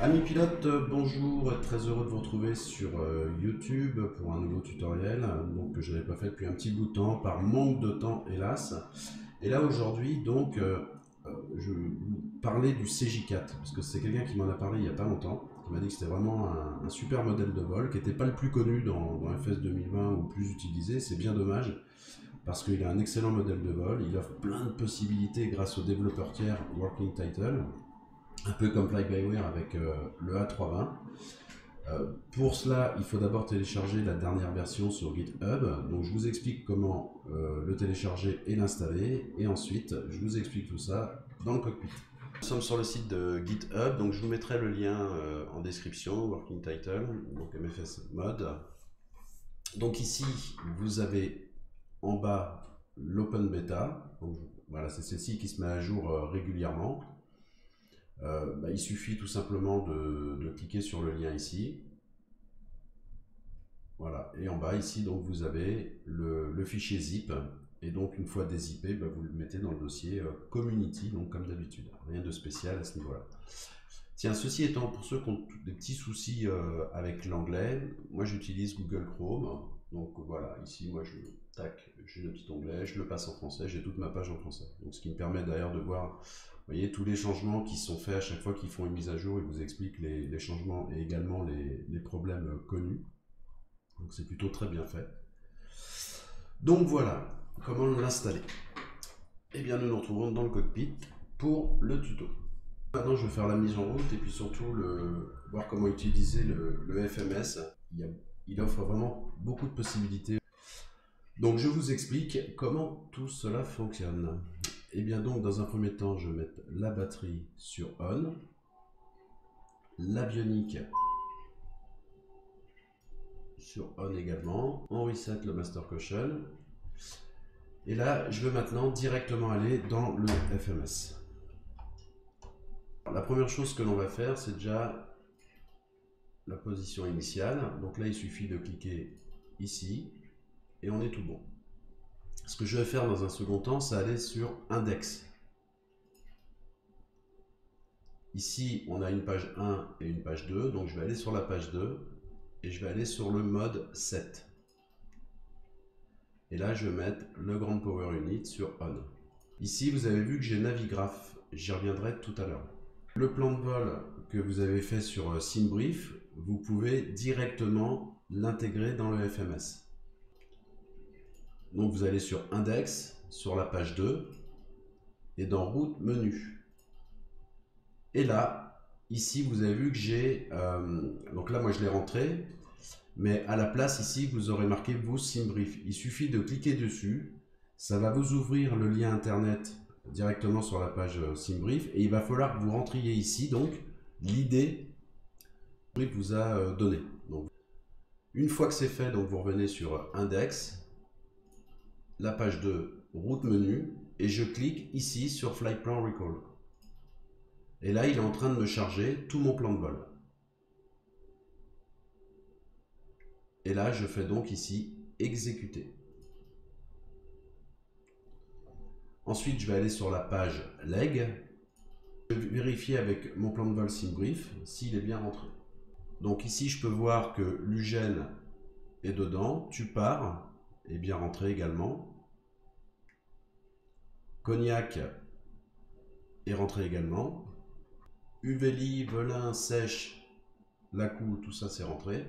Amis pilotes, bonjour, très heureux de vous retrouver sur YouTube pour un nouveau tutoriel que je n'avais pas fait depuis un petit bout de temps, par manque de temps hélas. Et là aujourd'hui je vais vous parler du CJ4 parce que c'est quelqu'un qui m'en a parlé il n'y a pas longtemps, qui m'a dit que c'était vraiment un super modèle de vol, qui n'était pas le plus connu dans FS 2020 ou le plus utilisé. C'est bien dommage parce qu'il a un excellent modèle de vol, il offre plein de possibilités grâce au développeur tiers Working Title. Un peu comme Fly-by-Wire avec le A320. Pour cela, il faut d'abord télécharger la dernière version sur GitHub. Donc je vous explique comment le télécharger et l'installer. Et ensuite, je vous explique tout ça dans le cockpit. Nous sommes sur le site de GitHub. Donc je vous mettrai le lien en description, Working Title, donc MFS Mode. Donc ici, vous avez en bas l'Open Beta. Donc, voilà, c'est celle-ci qui se met à jour régulièrement. Il suffit tout simplement de cliquer sur le lien ici. Voilà, et en bas ici, donc vous avez le fichier zip, et donc une fois dézippé, vous le mettez dans le dossier community, donc comme d'habitude, rien de spécial à ce niveau-là. Tiens, ceci étant, pour ceux qui ont des petits soucis avec l'anglais, moi j'utilise Google Chrome, donc voilà, ici moi j'ai le petit onglet, je le passe en français, j'ai toute ma page en français, donc ce qui me permet d'ailleurs de voir, vous voyez, tous les changements qui sont faits à chaque fois qu'ils font une mise à jour, ils vous expliquent les changements et également les problèmes connus. Donc c'est plutôt très bien fait. Donc voilà, comment l'installer. Eh bien nous nous retrouvons dans le cockpit pour le tuto. Maintenant je vais faire la mise en route et puis surtout voir comment utiliser le FMS. Il offre vraiment beaucoup de possibilités. Donc je vous explique comment tout cela fonctionne. Et bien donc dans un premier temps je vais mettre la batterie sur on, l'avionique sur on également, on reset le master caution, et là je veux maintenant directement aller dans le FMS. Alors, la première chose que l'on va faire, c'est déjà la position initiale. Donc là il suffit de cliquer ici et on est tout bon. Ce que je vais faire dans un second temps, c'est aller sur index. Ici on a une page 1 et une page 2, donc je vais aller sur la page 2 et je vais aller sur le mode 7. Et là, je vais mettre le Ground Power Unit sur On. Ici, vous avez vu que j'ai Navigraph. J'y reviendrai tout à l'heure. Le plan de vol que vous avez fait sur SimBrief, vous pouvez directement l'intégrer dans le FMS. Donc, vous allez sur Index, sur la page 2, et dans Route, Menu. Et là, ici, vous avez vu que j'ai... donc là, moi, je l'ai rentré. Mais à la place ici, vous aurez marqué vous SimBrief. Il suffit de cliquer dessus. Ça va vous ouvrir le lien internet directement sur la page SimBrief. Et il va falloir que vous rentriez ici donc l'idée que vous a donné. Donc, une fois que c'est fait, donc vous revenez sur Index, la page 2, Route Menu, et je clique ici sur Flight Plan Recall. Et là, il est en train de me charger tout mon plan de vol. Et là, je fais donc ici exécuter. Ensuite, je vais aller sur la page leg. Je vais vérifier avec mon plan de vol SimBrief s'il est bien rentré. Donc ici, je peux voir que l'UGEN est dedans. Tu pars est bien rentré également. Cognac est rentré également. Uvéli, Velin, Sèche, Lacou, tout ça c'est rentré.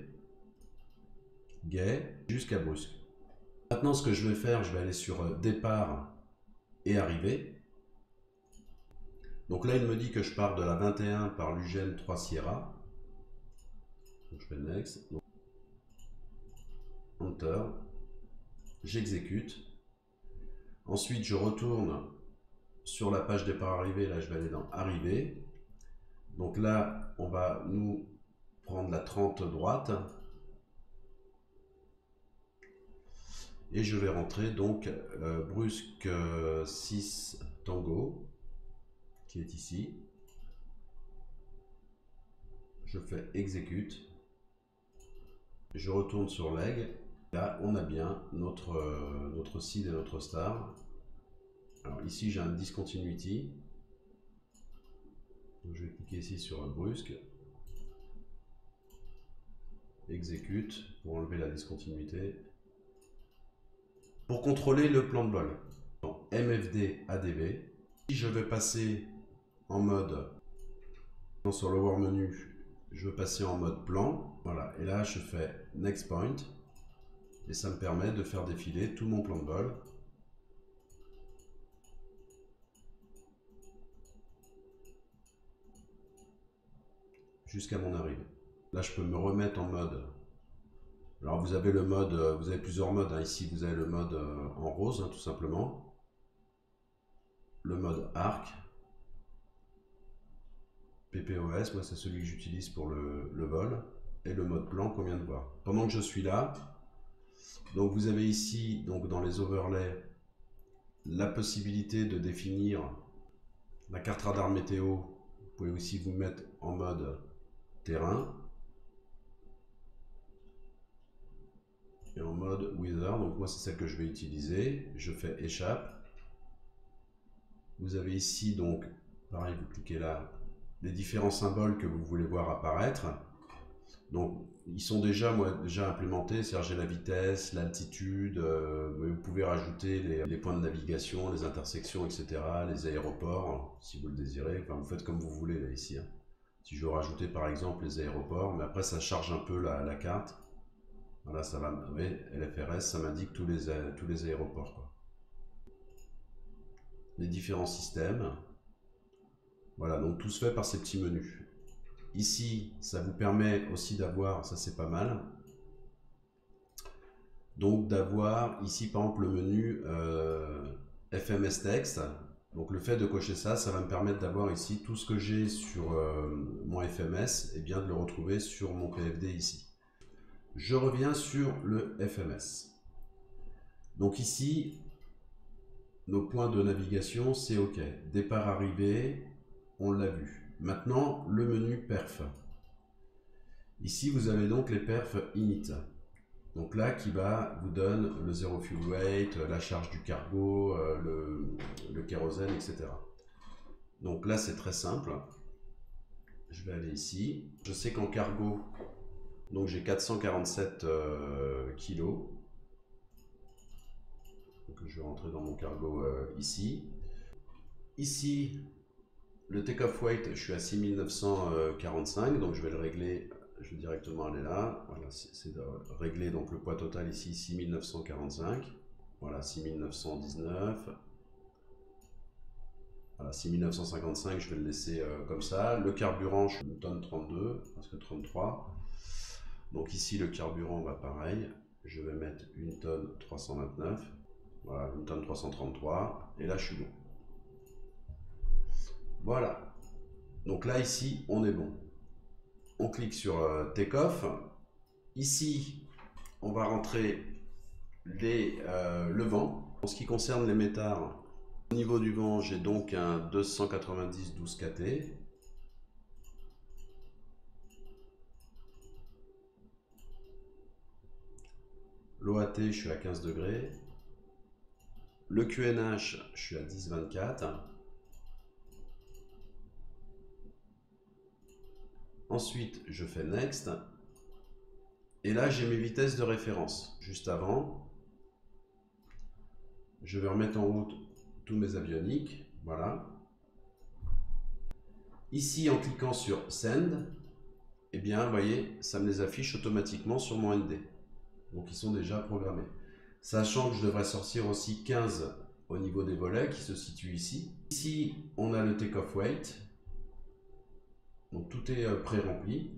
Gay, jusqu'à Brusque. Maintenant, ce que je vais faire, je vais aller sur départ et arrivée. Donc là, il me dit que je pars de la 21 par l'UGEN 3 Sierra. Donc je fais Next. Enter. J'exécute. Ensuite, je retourne sur la page départ-arrivée. Là, je vais aller dans Arrivée. Donc là, on va nous prendre la 30 droite. Et je vais rentrer donc Brusque 6 Tango, qui est ici. Je fais Exécute. Je retourne sur Leg. Là, on a bien notre seed et notre star. Alors ici, j'ai un Discontinuity. Donc, je vais cliquer ici sur Brusque. exécute pour enlever la discontinuité. Pour contrôler le plan de vol, dans MFD ADV, si je vais passer en mode, sur le War Menu, je veux passer en mode plan, voilà, et là je fais Next Point, et ça me permet de faire défiler tout mon plan de vol. Jusqu'à mon arrivée. Là je peux me remettre en mode. Alors vous avez le mode, vous avez plusieurs modes, hein. Ici vous avez le mode en rose, hein, tout simplement. Le mode arc. PPOS, moi c'est celui que j'utilise pour le vol. Et le mode plan qu'on vient de voir. Pendant que je suis là, donc vous avez ici, donc dans les overlays, la possibilité de définir la carte radar météo. Vous pouvez aussi vous mettre en mode terrain. Et en mode Weather, donc moi c'est celle que je vais utiliser. Je fais échappe. Vous avez ici donc, pareil, vous cliquez là, les différents symboles que vous voulez voir apparaître. Donc ils sont déjà, déjà implémentés, c'est-à-dire j'ai la vitesse, l'altitude, vous pouvez rajouter les points de navigation, les intersections, etc., les aéroports, si vous le désirez, enfin vous faites comme vous voulez là ici. Hein. Si je veux rajouter par exemple les aéroports, mais après ça charge un peu la carte. Voilà, ça va, vous voyez, LFRS, ça m'indique tous les aéroports, quoi. Les différents systèmes. Voilà, donc tout se fait par ces petits menus. Ici, ça vous permet aussi d'avoir, ça c'est pas mal, donc d'avoir ici par exemple le menu FMS Text. Donc le fait de cocher ça, ça va me permettre d'avoir ici tout ce que j'ai sur mon FMS, et bien de le retrouver sur mon PFD ici. Je reviens sur le FMS. Donc ici, nos points de navigation, c'est OK. Départ, arrivée, on l'a vu. Maintenant, le menu perf. Ici, vous avez donc les perfs init. Donc là, qui vous donne le zero fuel weight, la charge du cargo, le kérosène, etc. Donc là, c'est très simple. Je vais aller ici. Je sais qu'en cargo, donc j'ai 447 kg. Donc je vais rentrer dans mon cargo ici. Ici, le take-off weight, je suis à 6945, donc je vais le régler. Je vais directement aller là. Voilà, c'est de régler donc le poids total ici, 6945. Voilà, 6919. Voilà, 6955, je vais le laisser comme ça. Le carburant, je suis une tonne 32, presque 33. Donc ici, le carburant va pareil. Je vais mettre une tonne 329. Voilà, une tonne 333. Et là, je suis bon. Voilà. Donc là, ici, on est bon. On clique sur Take-off. Ici, on va rentrer le vent. En ce qui concerne les métards, au niveau du vent, j'ai donc un 290 12 KT. L'OAT, je suis à 15 degrés. Le QNH, je suis à 10,24. Ensuite, je fais Next. Et là, j'ai mes vitesses de référence. Juste avant, je vais remettre en route tous mes avioniques. Voilà. Ici, en cliquant sur Send, eh bien, vous voyez, ça me les affiche automatiquement sur mon ND. Donc, ils sont déjà programmés. Sachant que je devrais sortir aussi 15 au niveau des volets qui se situent ici. Ici, on a le take-off weight. Donc, tout est pré-rempli.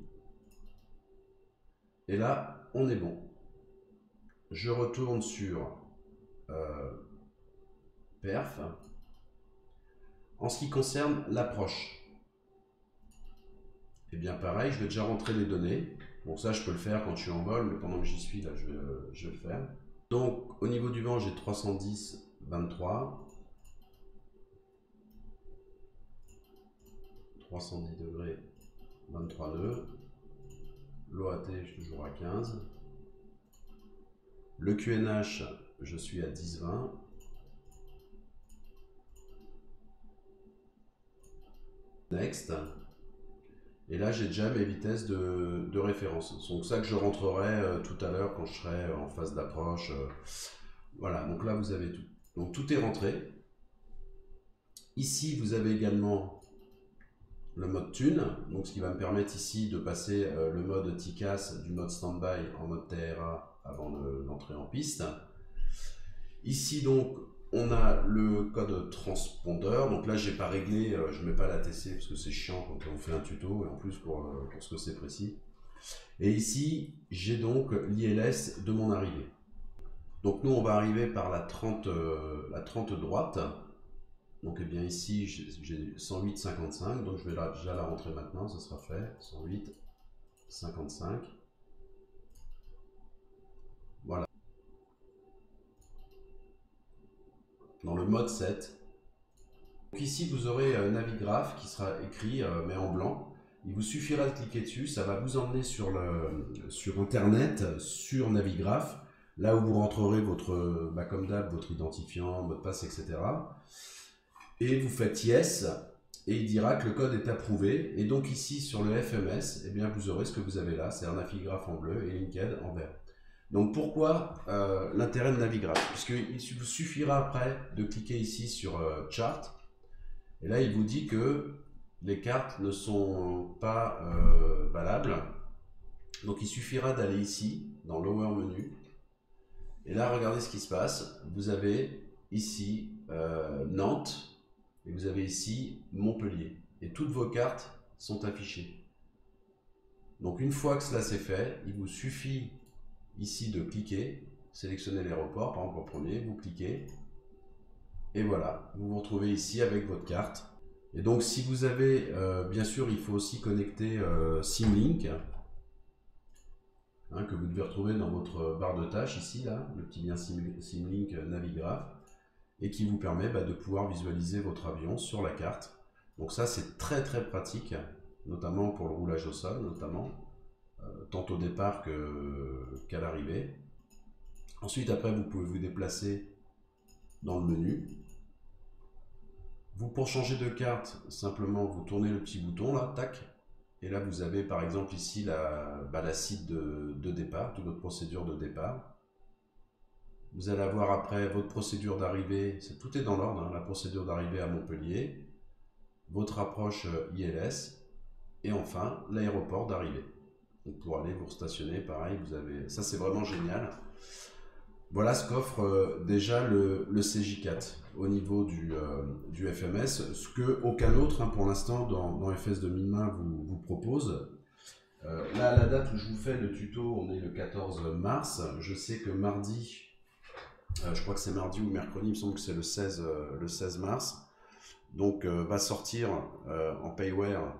Et là, on est bon. Je retourne sur perf. En ce qui concerne l'approche, et bien pareil, je vais déjà rentrer les données. Donc ça, je peux le faire quand je suis en vol, mais pendant que j'y suis, là, je vais le faire. Donc, au niveau du vent, j'ai 310, 23. 310 degrés, 23 nœuds. L'OAT, je suis toujours à 15. Le QNH, je suis à 10-20. Next. Et là, j'ai déjà mes vitesses de référence. C'est donc ça que je rentrerai tout à l'heure quand je serai en phase d'approche. Voilà, donc là, vous avez tout. Donc tout est rentré. Ici, vous avez également le mode tune, donc ce qui va me permettre ici de passer le mode TICAS du mode standby en mode TRA avant d'entrer en piste. Ici donc on a le code transpondeur, donc là j'ai pas réglé, je mets pas la TC parce que c'est chiant quand on fait un tuto et en plus pour ce que c'est précis. Et ici j'ai donc l'ILS de mon arrivée. Donc nous on va arriver par la 30 droite. Donc eh bien ici j'ai 108,55, donc je vais déjà la rentrer maintenant, ça sera fait. 108,55. Voilà. Dans le mode 7. Donc ici vous aurez Navigraph qui sera écrit mais en blanc. Il vous suffira de cliquer dessus, ça va vous emmener sur internet, sur Navigraph, là où vous rentrerez votre, comme d'hab, votre identifiant, mot de passe, etc. Et vous faites yes, et il dira que le code est approuvé. Et donc ici sur le FMS, eh bien, vous aurez ce que vous avez là, c'est un Navigraph en bleu et Linked en vert. Donc pourquoi l'intérêt de Navigraph? Puisqu'il vous suffira après de cliquer ici sur Chart, et là il vous dit que les cartes ne sont pas valables. Donc il suffira d'aller ici, dans Lower Menu, et là regardez ce qui se passe. Vous avez ici Nantes, et vous avez ici Montpellier. Et toutes vos cartes sont affichées. Donc une fois que cela c'est fait, il vous suffit ici de cliquer, sélectionner l'aéroport, par exemple en premier, vous cliquez, et voilà, vous vous retrouvez ici avec votre carte. Et donc si vous avez, bien sûr il faut aussi connecter Simlink, que vous devez retrouver dans votre barre de tâches ici, là, le petit lien Simlink Navigraph, et qui vous permet de pouvoir visualiser votre avion sur la carte. Donc ça c'est très très pratique, notamment pour le roulage au sol, tant au départ qu'à l'arrivée. Ensuite après vous pouvez vous déplacer dans le menu. Vous, pour changer de carte, simplement vous tournez le petit bouton là, tac, et là vous avez par exemple ici la site de départ, toute votre procédure de départ. Vous allez avoir après votre procédure d'arrivée, tout est dans l'ordre, la procédure d'arrivée à Montpellier, votre approche ILS, et enfin l'aéroport d'arrivée. Donc pour aller vous stationner, pareil, vous avez, ça c'est vraiment génial. Voilà ce qu'offre déjà le CJ4 au niveau du FMS, ce que aucun autre pour l'instant dans FS 2020 vous propose. Là, à la date où je vous fais le tuto, on est le 14 mars. Je sais que mardi, je crois que c'est mardi ou mercredi, il me semble que c'est le 16 mars. Donc va sortir en payware,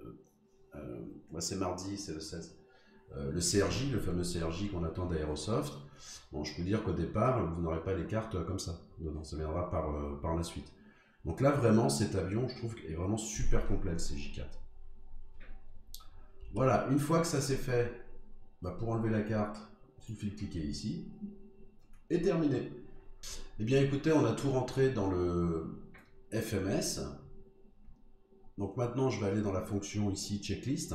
c'est mardi, c'est le 16. Le CRJ, le fameux CRJ qu'on attend d'Aerosoft. Bon, je peux dire qu'au départ, vous n'aurez pas les cartes comme ça. Non, ça viendra par la suite. Donc là, vraiment, cet avion, je trouve, est vraiment super complet, le CJ4. Voilà, une fois que ça c'est fait, pour enlever la carte, il suffit de cliquer ici. Et terminé. Eh bien, écoutez, on a tout rentré dans le FMS. Donc maintenant, je vais aller dans la fonction ici, checklist.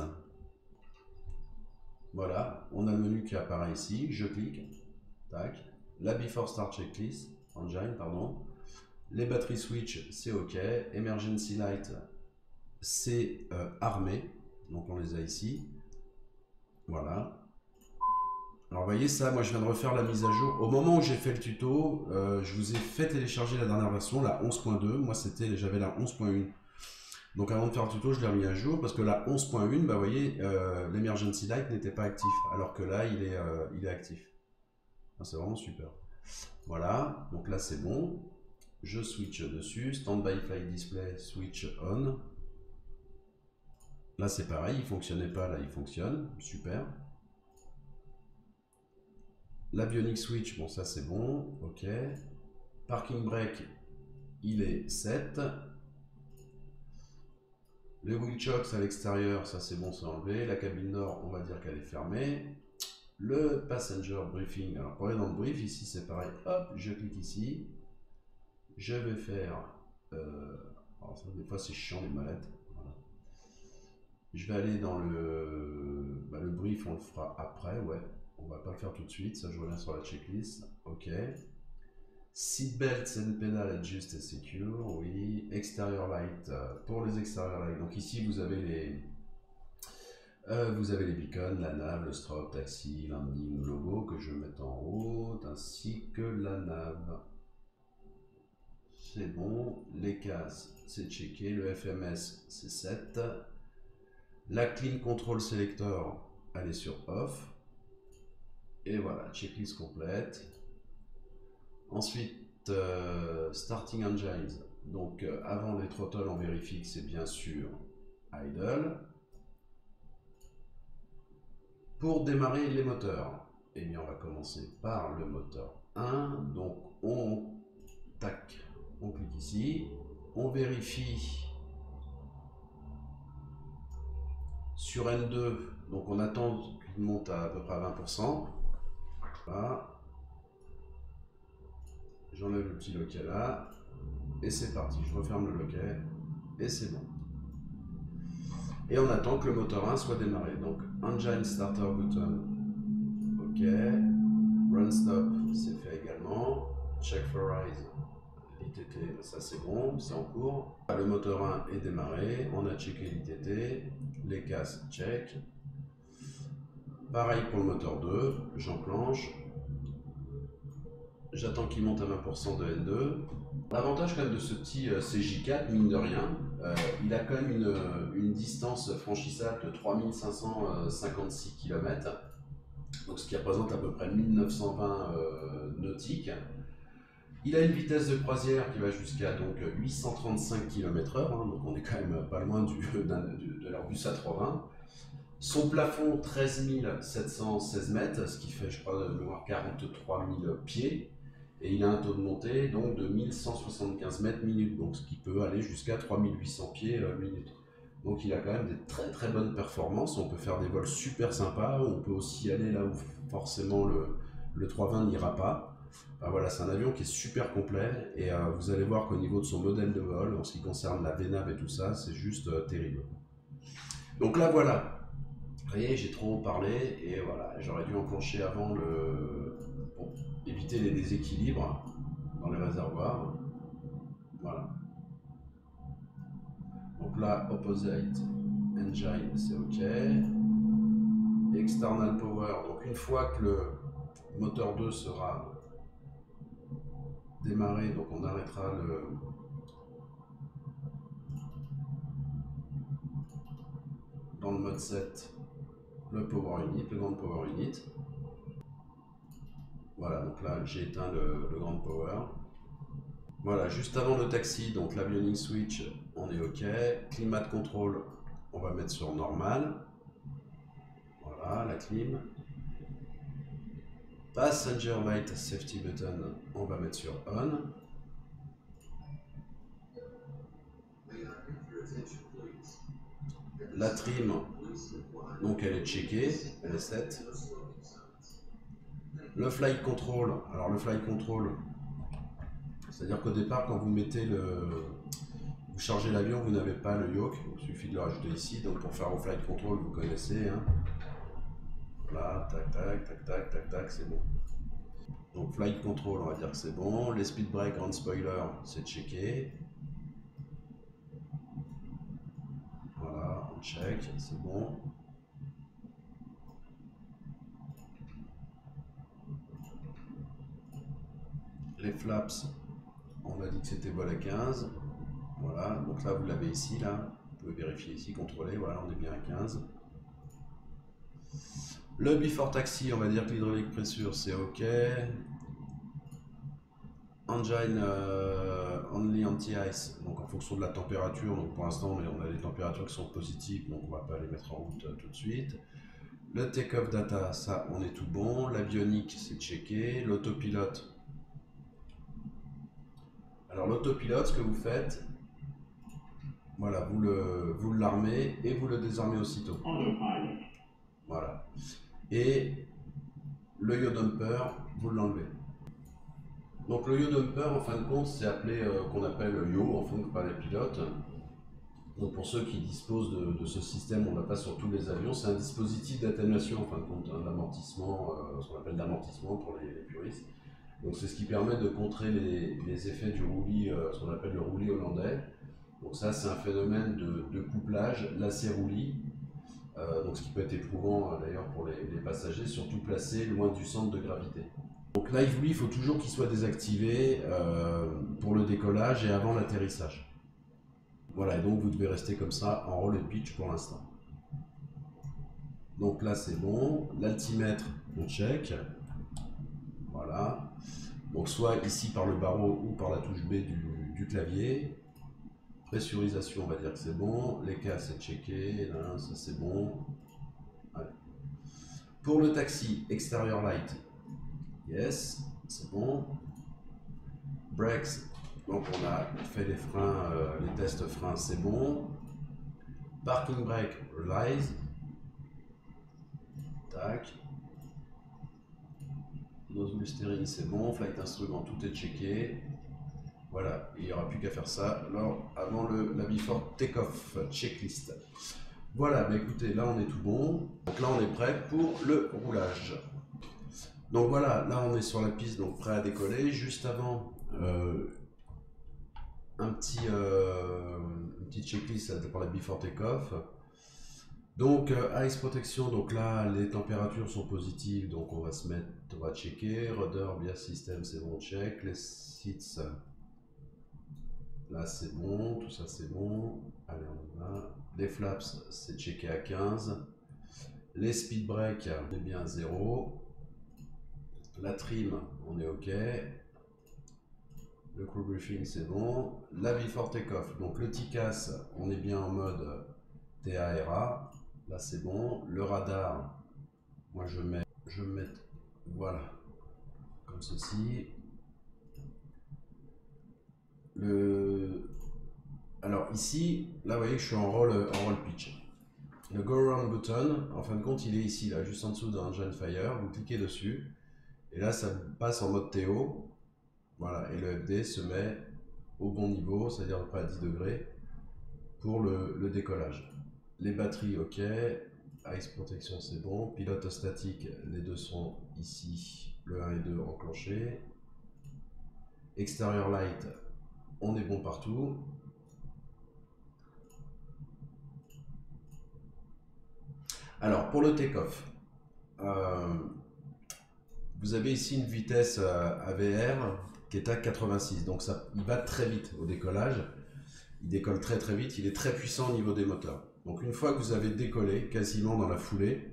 Voilà, on a le menu qui apparaît ici, je clique, tac, la Before Start Checklist, Engine, pardon, les batteries switch, c'est OK, Emergency Light, c'est armé, donc on les a ici, voilà. Alors vous voyez ça, moi je viens de refaire la mise à jour, au moment où j'ai fait le tuto, je vous ai fait télécharger la dernière version, la 11.2, moi j'avais la 11.1. Donc avant de faire le tuto, je l'ai remis à jour parce que la 11.1, vous voyez, l'Emergency Light n'était pas actif, alors que là, il est actif. C'est vraiment super. Voilà, donc là c'est bon. Je switch dessus, Standby Flight Display, switch on. Là c'est pareil, il ne fonctionnait pas, là il fonctionne, super. L'avionic switch, bon ça c'est bon, ok. Parking brake, il est 7. Les wheel chocks à l'extérieur, ça c'est bon, c'est enlevé. La cabine nord, on va dire qu'elle est fermée. Le passenger briefing, alors pour aller dans le brief, ici c'est pareil, hop, je clique ici. Je vais faire, alors ça, des fois c'est chiant les mallettes. Voilà. Je vais aller dans le brief, on le fera après, ouais. On va pas le faire tout de suite, ça je reviens sur la checklist. Ok. Seatbelts and pedal adjust and secure, oui. Exterior light, pour les exterior lights. Donc ici vous avez les beacons, la nav, le strobe, taxi, landing, logo que je vais mettre en haut, ainsi que la nav. C'est bon. Les cases, c'est checké. Le FMS, c'est 7. La clean control selector, elle est sur off. Et voilà, checklist complète. Ensuite, starting engines. Donc avant les throttles, on vérifie que c'est bien sûr idle. Pour démarrer les moteurs, eh bien on va commencer par le moteur 1. Donc on clique ici, on vérifie sur N2, donc on attend qu'il monte à peu près à 20%. Voilà. J'enlève le petit loquet là, et c'est parti, je referme le loquet, et c'est bon. Et on attend que le moteur 1 soit démarré. Donc engine starter button, ok. Run stop, c'est fait également. Check for rise, l'ITT, ça c'est bon, c'est en cours. Le moteur 1 est démarré, on a checké l'ITT, les casques check. Pareil pour le moteur 2, j'enclenche. J'attends qu'il monte à 20% de N2. L'avantage quand même de ce petit CJ4, mine de rien, il a quand même une distance franchissable de 3556 km, donc ce qui représente à peu près 1920 nautiques. Il a une vitesse de croisière qui va jusqu'à 835 km/h, hein, donc on est quand même pas loin de l'Airbus A320. Son plafond 13 716 mètres, ce qui fait je crois de mémoire 43 000 pieds. Et il a un taux de montée donc de 1175 mètres minute, donc ce qui peut aller jusqu'à 3800 pieds minute. Donc il a quand même des très très bonnes performances, on peut faire des vols super sympas, on peut aussi aller là où forcément le 320 n'ira pas. Enfin, voilà, c'est un avion qui est super complet et vous allez voir qu'au niveau de son modèle de vol, en ce qui concerne la VNAV et tout ça, c'est juste terrible. Donc là voilà, vous voyez, j'ai trop parlé et voilà, j'aurais dû enclencher avant pour éviter les déséquilibres dans les réservoirs. Voilà. Donc là, opposite engine, c'est OK. External power, donc une fois que le moteur 2 sera démarré, donc on arrêtera dans le mode 7 le power unit, le grand power unit. Voilà, donc là j'ai éteint le grand power. Voilà, juste avant le taxi, donc l'avionics switch, on est OK. Climate control, on va mettre sur normal. Voilà, la clim. Passenger light safety button, on va mettre sur on. La trim, donc elle est checkée, elle est set. Le flight control, alors le flight control, c'est-à-dire qu'au départ, quand vous mettez vous chargez l'avion, vous n'avez pas le yoke, il suffit de le rajouter ici. Donc pour faire au flight control, vous connaissez. Hein. Voilà, tac, tac, tac, tac, tac, tac, c'est bon. Donc flight control, on va dire que c'est bon. Les speed brake, grand spoiler, c'est checké. Voilà, on check, c'est bon. Les flaps, on a dit que c'était vol à 15. Voilà, donc là vous l'avez ici, là. Vous pouvez vérifier ici, contrôler, voilà, on est bien à 15. Le before taxi, on va dire que l'hydraulique pressure, c'est OK. Engine only anti-ice, donc en fonction de la température. Donc pour l'instant, on a des températures qui sont positives, donc on va pas les mettre en route tout de suite. Le take-off data, ça, on est tout bon. L'avionique, c'est checké. L'autopilote. Alors l'autopilote, ce que vous faites, voilà, vous l'armez et vous le désarmez aussitôt. Voilà. Et le yaw dumper, vous l'enlevez. Donc le yaw dumper, en fin de compte, c'est appelé qu'on appelle yaw en fonction par les pilotes. Donc pour ceux qui disposent de ce système, on l'a pas sur tous les avions, c'est un dispositif d'atténuation, en fin de compte, d'amortissement, ce qu'on appelle d'amortissement pour les puristes. Donc c'est ce qui permet de contrer les effets du roulis, ce qu'on appelle le roulis hollandais. Donc ça c'est un phénomène de couplage lacet-roulis, donc ce qui peut être éprouvant d'ailleurs pour les passagers, surtout placés loin du centre de gravité. Donc Live Roulis, il faut toujours qu'il soit désactivé pour le décollage et avant l'atterrissage. Voilà, et donc vous devez rester comme ça en roll et pitch pour l'instant. Donc là c'est bon, l'altimètre on check, voilà. Donc soit ici par le barreau ou par la touche B du clavier. Pressurisation, on va dire que c'est bon, les cas c'est checké, là, ça c'est bon. Allez. Pour le taxi, extérieur light, yes, c'est bon. Brakes, donc on a fait les freins, les tests freins, c'est bon. Parking brake, release. Tac. Nozzle steering, c'est bon. Flight instrument, tout est checké. Voilà, il n'y aura plus qu'à faire ça. Alors, avant la before take-off checklist. Voilà, bah écoutez, là on est tout bon. Donc là on est prêt pour le roulage. Donc voilà, là on est sur la piste, donc prêt à décoller. Juste avant, une petite checklist pour la before take-off. Donc ice protection, donc là les températures sont positives, donc on va se mettre, on va checker. Rudder, beer system, c'est bon, check. Les seats, là c'est bon, tout ça c'est bon. Allez, on y va. Les flaps, c'est checké à 15. Les speed break, on est bien à 0. La trim, on est ok. Le crew briefing, c'est bon. La before take-off, donc le TCAS, on est bien en mode TARA. Là c'est bon. Le radar, moi je vais mettre, voilà, comme ceci. Alors ici, là vous voyez que je suis en roll pitch. Le go around button, en fin de compte il est ici, là, juste en dessous d'un engine fire. Vous cliquez dessus et là ça passe en mode TO. Voilà, et le FD se met au bon niveau, c'est-à-dire à peu près à 10 degrés pour le décollage. Les batteries, ok. Ice protection, c'est bon. Pilote statique, les deux sont ici, le 1 et 2 enclenchés. Extérieur light, on est bon partout. Alors, pour le take-off, vous avez ici une vitesse AVR qui est à 86, donc ça, il va très vite au décollage. Il décolle très très vite, il est très puissant au niveau des moteurs. Donc une fois que vous avez décollé, quasiment dans la foulée,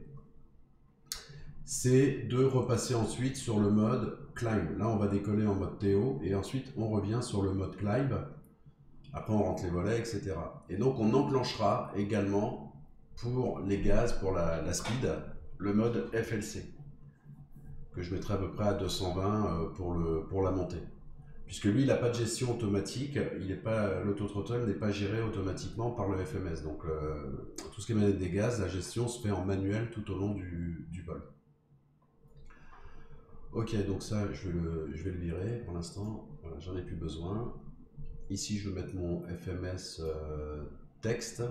c'est de repasser ensuite sur le mode climb. Là on va décoller en mode TO et ensuite on revient sur le mode climb. Après on rentre les volets, etc. Et donc on enclenchera également pour les gaz, pour la speed, le mode FLC, que je mettrai à peu près à 220 pour la montée. Puisque lui, il n'a pas de gestion automatique, l'autothrottle n'est pas géré automatiquement par le FMS. Donc tout ce qui est manette des gaz, la gestion se fait en manuel tout au long du vol. Ok, donc ça, je vais le virer pour l'instant. Voilà, j'en ai plus besoin. Ici, je vais mettre mon FMS texte.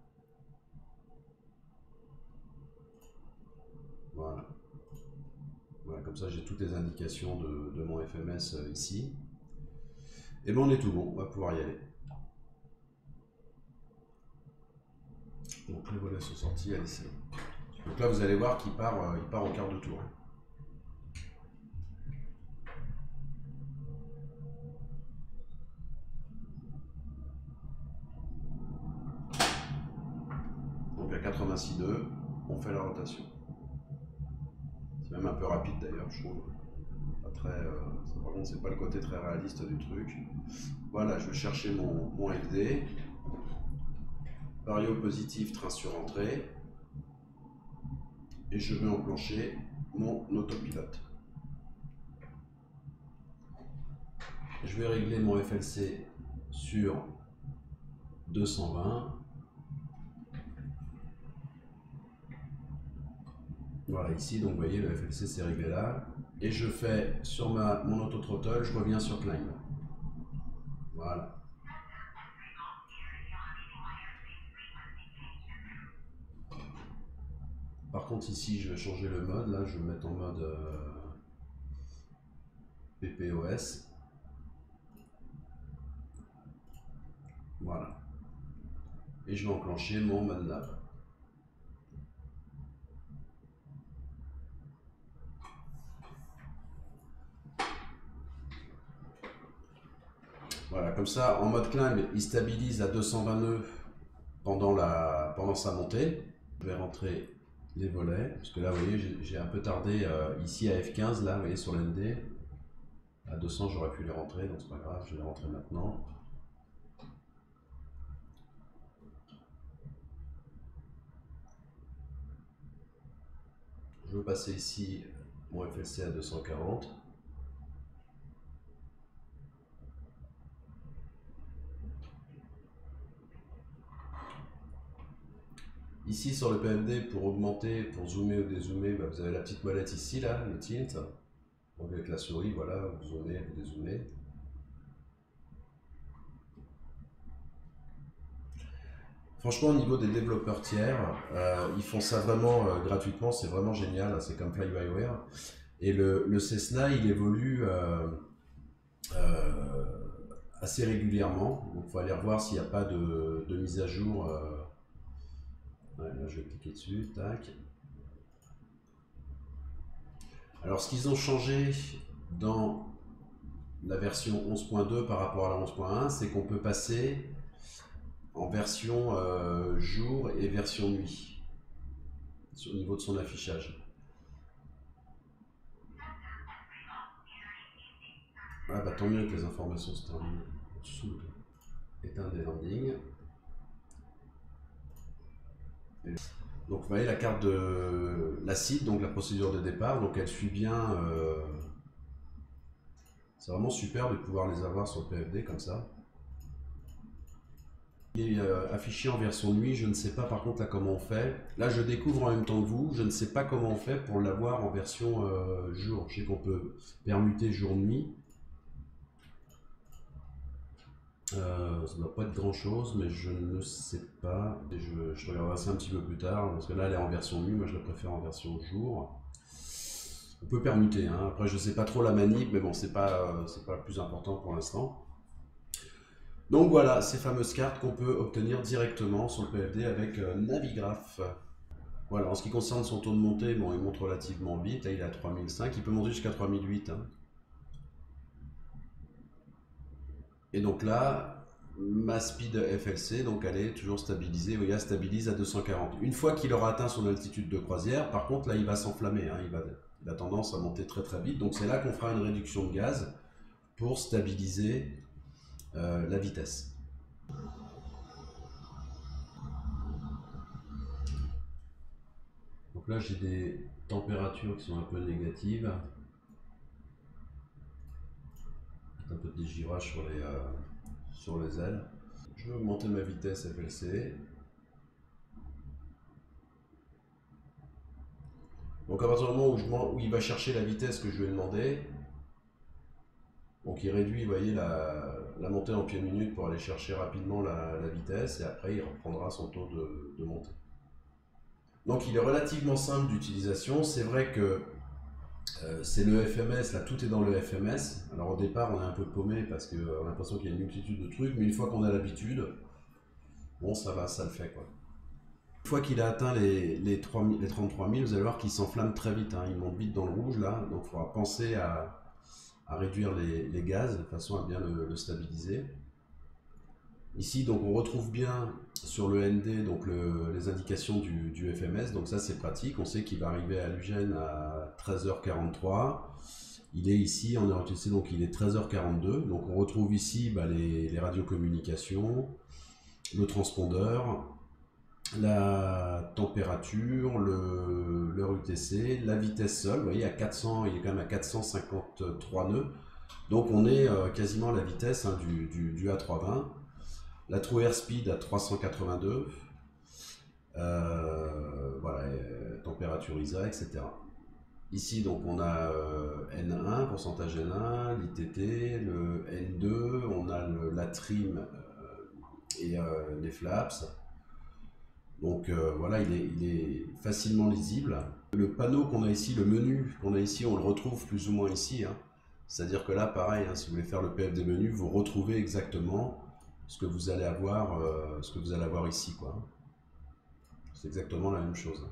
Voilà. Voilà, comme ça, j'ai toutes les indications de mon FMS ici. Et bien on est tout bon, on va pouvoir y aller. Donc les volets sont sortis, allez c'est bon. Donc là vous allez voir qu'il part au quart de tour. Donc à 86,2, on fait la rotation. C'est même un peu rapide d'ailleurs, je trouve. Pas très, par contre c'est pas le côté très réaliste du truc. Voilà, je vais chercher mon FD. Vario positif, train sur entrée. Et je vais enclencher mon autopilote. Je vais régler mon FLC sur 220. Voilà, ici, donc vous voyez, le FLC c'est réglé là. Et je fais sur mon autothrottle, je reviens sur climb. Voilà. Par contre ici je vais changer le mode, là je vais mettre en mode PPOS. Voilà. Et je vais enclencher mon mode nav. Voilà, comme ça, en mode climb, il stabilise à 220 nœuds pendant sa montée. Je vais rentrer les volets, parce que là, vous voyez, j'ai un peu tardé ici à F15, là, vous voyez, sur l'ND. À 200, j'aurais pu les rentrer, donc c'est pas grave, je vais les rentrer maintenant. Je veux passer ici mon FLC à 240. Ici sur le PFD, pour augmenter, pour zoomer ou dézoomer, bah, vous avez la petite molette ici, là, le tilt. Donc avec la souris, voilà, vous zoomez, vous dézoomez. Franchement, au niveau des développeurs tiers, ils font ça vraiment gratuitement, c'est vraiment génial, c'est comme Fly-by-Wire. Et le Cessna, il évolue assez régulièrement, donc il faut aller revoir s'il n'y a pas de mise à jour. Ouais, là, je vais cliquer dessus, tac. Alors, ce qu'ils ont changé dans la version 11.2 par rapport à la 11.1, c'est qu'on peut passer en version jour et version nuit au niveau de son affichage. Ah bah tant mieux que les informations se terminent. Éteindre les landings. Donc vous voyez la carte de la CID, donc la procédure de départ, donc elle suit bien. C'est vraiment super de pouvoir les avoir sur le PFD comme ça. Il est affiché en version nuit, je ne sais pas par contre là comment on fait. Là je découvre en même temps que vous, je ne sais pas comment on fait pour l'avoir en version jour. Je sais qu'on peut permuter jour-nuit. Ça ne doit pas être grand chose, mais je ne sais pas. Et je regarderai ça un petit peu plus tard, parce que là elle est en version nuit, moi je la préfère en version jour. On peut permuter, hein. Après je sais pas trop la manip, mais bon c'est pas le plus important pour l'instant. Donc voilà, ces fameuses cartes qu'on peut obtenir directement sur le PFD avec Navigraph. Voilà, en ce qui concerne son taux de montée, bon il monte relativement vite, là il est à 3005, il peut monter jusqu'à 3008. Hein. Et donc là, ma speed FLC, donc elle est toujours stabilisée, vous voyez, elle stabilise à 240. Une fois qu'il aura atteint son altitude de croisière, par contre là il va s'enflammer, hein, il a tendance à monter très très vite, donc c'est là qu'on fera une réduction de gaz pour stabiliser la vitesse. Donc là j'ai des températures qui sont un peu négatives, un peu de dégirage sur les ailes. Je vais augmenter ma vitesse FLC. Donc à partir du moment où il va chercher la vitesse que je lui ai demandé, donc il réduit, vous voyez, la montée en pieds minute pour aller chercher rapidement la vitesse, et après il reprendra son taux de montée. Donc il est relativement simple d'utilisation. C'est vrai que c'est le FMS, là tout est dans le FMS. Alors au départ on est un peu paumé parce qu'on a l'impression qu'il y a une multitude de trucs, mais une fois qu'on a l'habitude, bon ça va, ça le fait quoi. Une fois qu'il a atteint les 33 000, vous allez voir qu'il s'enflamme très vite, hein. Il monte vite dans le rouge là, donc il faudra penser à réduire les gaz de façon à bien le stabiliser. Ici, donc, on retrouve bien sur le ND donc les indications du FMS, donc ça c'est pratique, on sait qu'il va arriver à l'Ugène à 13h43. Il est ici en heure UTC, donc il est 13h42. Donc on retrouve ici les radiocommunications, le transpondeur, la température, l'heure UTC, la vitesse sol, vous voyez à 400, il est quand même à 453 nœuds, donc on est quasiment à la vitesse hein, du A320, la True Airspeed à 382, voilà, température ISA, etc. Ici donc on a N1, pourcentage N1, l'ITT, le N2, on a la trim et les flaps. Donc voilà, il est facilement lisible. Le panneau qu'on a ici, le menu qu'on a ici, on le retrouve plus ou moins ici, hein. C'est-à-dire que là, pareil, hein, si vous voulez faire le PF des menus, vous retrouvez exactement ce que vous allez avoir, ici, quoi. C'est exactement la même chose.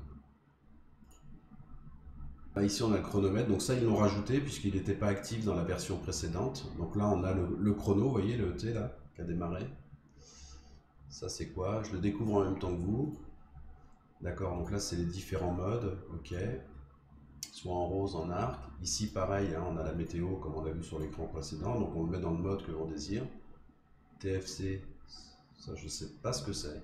Là, ici, on a le chronomètre. Donc ça, ils l'ont rajouté puisqu'il n'était pas actif dans la version précédente. Donc là, on a le chrono, vous voyez, le T là, qui a démarré. Ça, c'est quoi? Je le découvre en même temps que vous. D'accord, donc là, c'est les différents modes. Ok. Soit en rose, en arc. Ici, pareil, hein, on a la météo comme on a vu sur l'écran précédent. Donc on le met dans le mode que l'on désire. TFC, ça, je sais pas ce que c'est.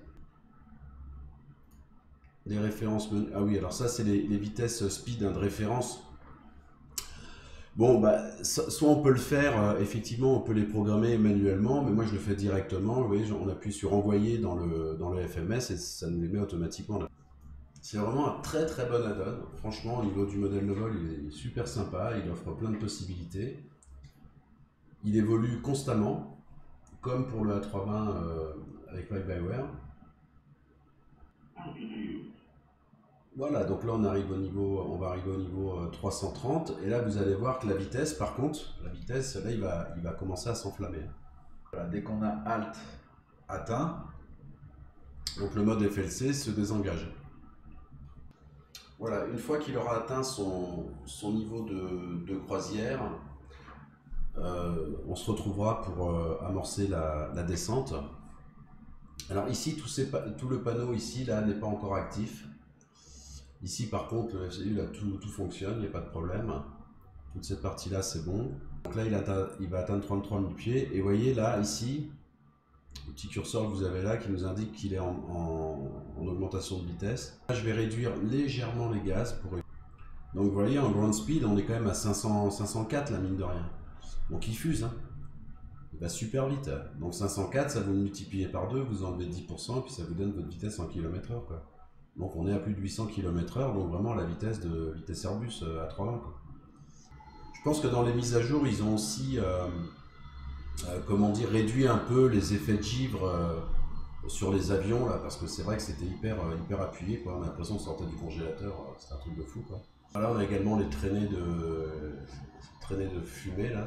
Les références, ah oui, alors ça, c'est les vitesses speed, hein, de référence. Bon, bah, soit on peut le faire, effectivement, on peut les programmer manuellement, mais moi je le fais directement. Vous voyez, on appuie sur envoyer dans le FMS et ça nous les met automatiquement là. C'est vraiment un très très bon add-on. Franchement, au niveau du modèle de vol, il est super sympa, il offre plein de possibilités. Il évolue constamment, comme pour le A320 avec Fly-by-Wire. Voilà, donc là on va arriver au niveau 330, et là vous allez voir que la vitesse, par contre, là il va commencer à s'enflammer. Voilà, dès qu'on a Alt atteint, donc le mode FLC se désengage. Voilà, une fois qu'il aura atteint son niveau de croisière, on se retrouvera pour amorcer la descente. Alors ici, tout le panneau ici là n'est pas encore actif. Ici par contre, le FCU là, tout fonctionne, il n'y a pas de problème. Toute cette partie là c'est bon. Donc là il va atteindre 33 000 pieds. Et vous voyez là, ici, le petit curseur que vous avez là qui nous indique qu'il est en augmentation de vitesse. Là, je vais réduire légèrement les gaz pour... Donc vous voyez, en ground speed, on est quand même à 504 la mine de rien. Donc il fuse, hein. Il va super vite. Donc 504, ça vous multipliez par 2, vous enlevez 10% et puis ça vous donne votre vitesse en km/h, quoi. Donc on est à plus de 800 km/h, donc vraiment la vitesse Airbus à 320, quoi. Je pense que dans les mises à jour, ils ont aussi comment dire, réduit un peu les effets de givre sur les avions là, parce que c'est vrai que c'était hyper appuyé, quoi. On a l'impression de sortir du congélateur, c'est un truc de fou, quoi. Là on a également les traînées de fumée là,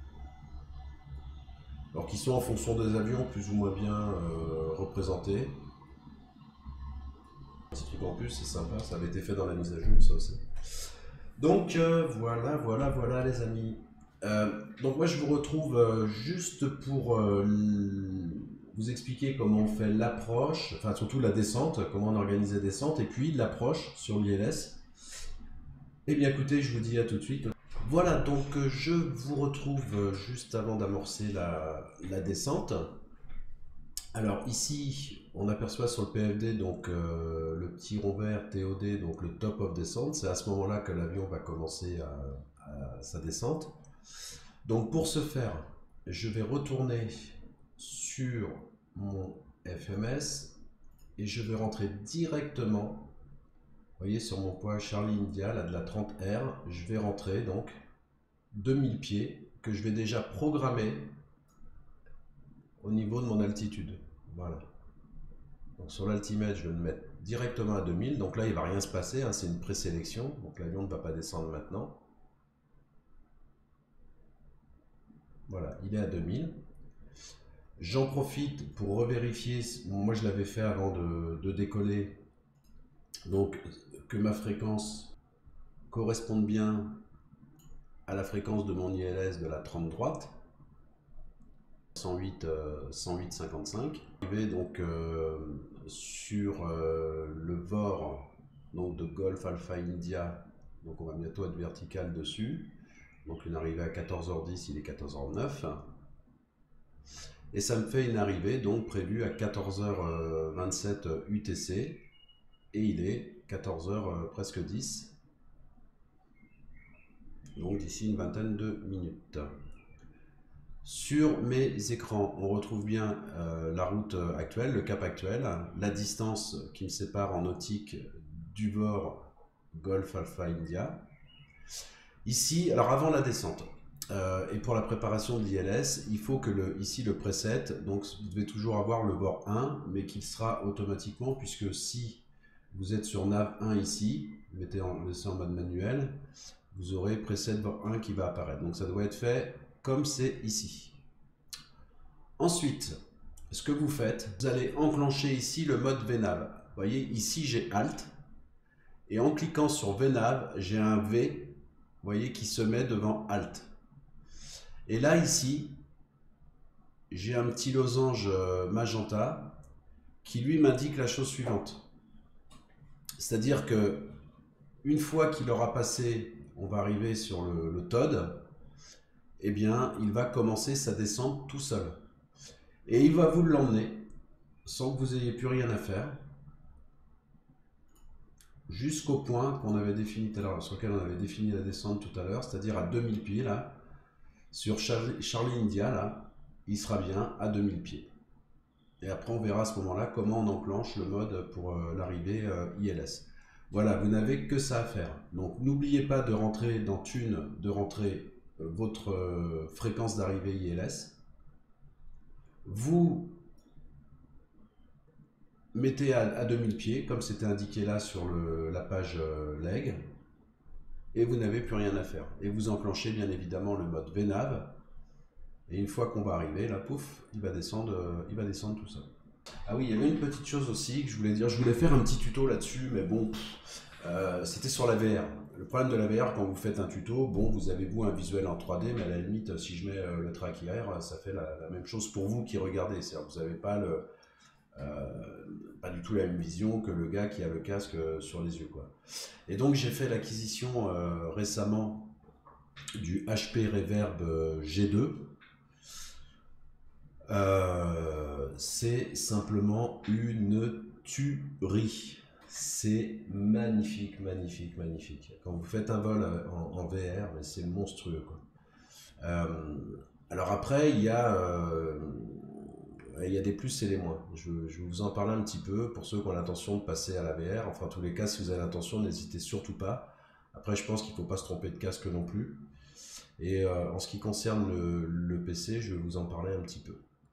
alors qui sont en fonction des avions plus ou moins bien représentés. Un petit truc en plus, c'est sympa, ça avait été fait dans la mise à jour, ça aussi. Donc voilà les amis. Donc moi je vous retrouve juste pour vous expliquer comment on fait l'approche, enfin surtout la descente, comment on organise la descente, et puis l'approche sur l'ILS. Eh bien écoutez, je vous dis à tout de suite. Voilà, donc je vous retrouve juste avant d'amorcer la descente. Alors ici, on aperçoit sur le PFD donc le petit rond vert TOD, donc le top of descent. C'est à ce moment-là que l'avion va commencer à sa descente. Donc pour ce faire, je vais retourner sur mon FMS et je vais rentrer directement, vous voyez, sur mon point Charlie India, là de la 30R, je vais rentrer donc 2000 pieds que je vais déjà programmer au niveau de mon altitude. Voilà. Donc sur l'altimètre, je vais me mettre directement à 2000. Donc là, il ne va rien se passer, hein, c'est une présélection. Donc l'avion ne va pas descendre maintenant. Voilà, il est à 2000. J'en profite pour revérifier, moi je l'avais fait avant de décoller, donc que ma fréquence corresponde bien à la fréquence de mon ILS de la 30 droite. 108,55. Arrivé donc sur le VOR donc de Golf Alpha India, donc on va bientôt être vertical dessus. Donc une arrivée à 14h10, il est 14h09. Et ça me fait une arrivée donc prévue à 14h27 UTC. Et il est 14h presque 10. Donc d'ici une vingtaine de minutes. Sur mes écrans, on retrouve bien la route actuelle, le cap actuel, la distance qui me sépare en nautique du VOR Golf Alpha India. Ici, alors avant la descente, Et pour la préparation de l'ILS, il faut que ici le preset, donc vous devez toujours avoir le bord 1, mais qu'il sera automatiquement, puisque si vous êtes sur nav 1 ici, laissez en mode manuel, vous aurez preset bord 1 qui va apparaître. Donc ça doit être fait comme c'est ici. Ensuite, ce que vous faites, vous allez enclencher ici le mode VNAV. Vous voyez, ici j'ai Alt, et en cliquant sur VNAV, j'ai un V, vous voyez, qui se met devant Alt. Et là, ici, j'ai un petit losange magenta qui lui m'indique la chose suivante. C'est-à-dire que une fois qu'il aura passé, on va arriver sur le TOD, eh bien, il va commencer sa descente tout seul. Et il va vous l'emmener, sans que vous ayez plus rien à faire, jusqu'au point qu'on avait défini tout à l'heure, sur lequel on avait défini la descente tout à l'heure, c'est-à-dire à 2000 pieds, là, sur Charlie India, là, il sera bien à 2000 pieds. Et après, on verra à ce moment-là comment on enclenche le mode pour l'arrivée ILS. Voilà, vous n'avez que ça à faire. Donc, n'oubliez pas de rentrer dans Tune, de rentrer votre fréquence d'arrivée ILS. Vous mettez à 2000 pieds, comme c'était indiqué là sur la page leg, et vous n'avez plus rien à faire. Et vous enclenchez bien évidemment le mode VNAV. Et une fois qu'on va arriver, là, pouf, il va descendre tout seul. Ah oui, il y avait une petite chose aussi que je voulais dire. Je voulais faire un petit tuto là-dessus, mais bon, c'était sur la VR. Le problème de la VR, quand vous faites un tuto, bon, vous avez vous un visuel en 3D, mais à la limite, si je mets le track IR, ça fait la même chose pour vous qui regardez. C'est-à-dire que vous n'avez pas pas du tout la même vision que le gars qui a le casque sur les yeux, quoi. Et donc j'ai fait l'acquisition récemment du HP Reverb G2. C'est simplement une tuerie. C'est magnifique, magnifique, magnifique. Quand vous faites un vol en VR, c'est monstrueux, quoi. Alors après, il y a des plus et des moins. Je vais vous en parler un petit peu pour ceux qui ont l'intention de passer à la VR. Enfin, en tous les cas, si vous avez l'intention, n'hésitez surtout pas. Après, je pense qu'il ne faut pas se tromper de casque non plus. Et en ce qui concerne le PC, je vais vous en parler un petit peu.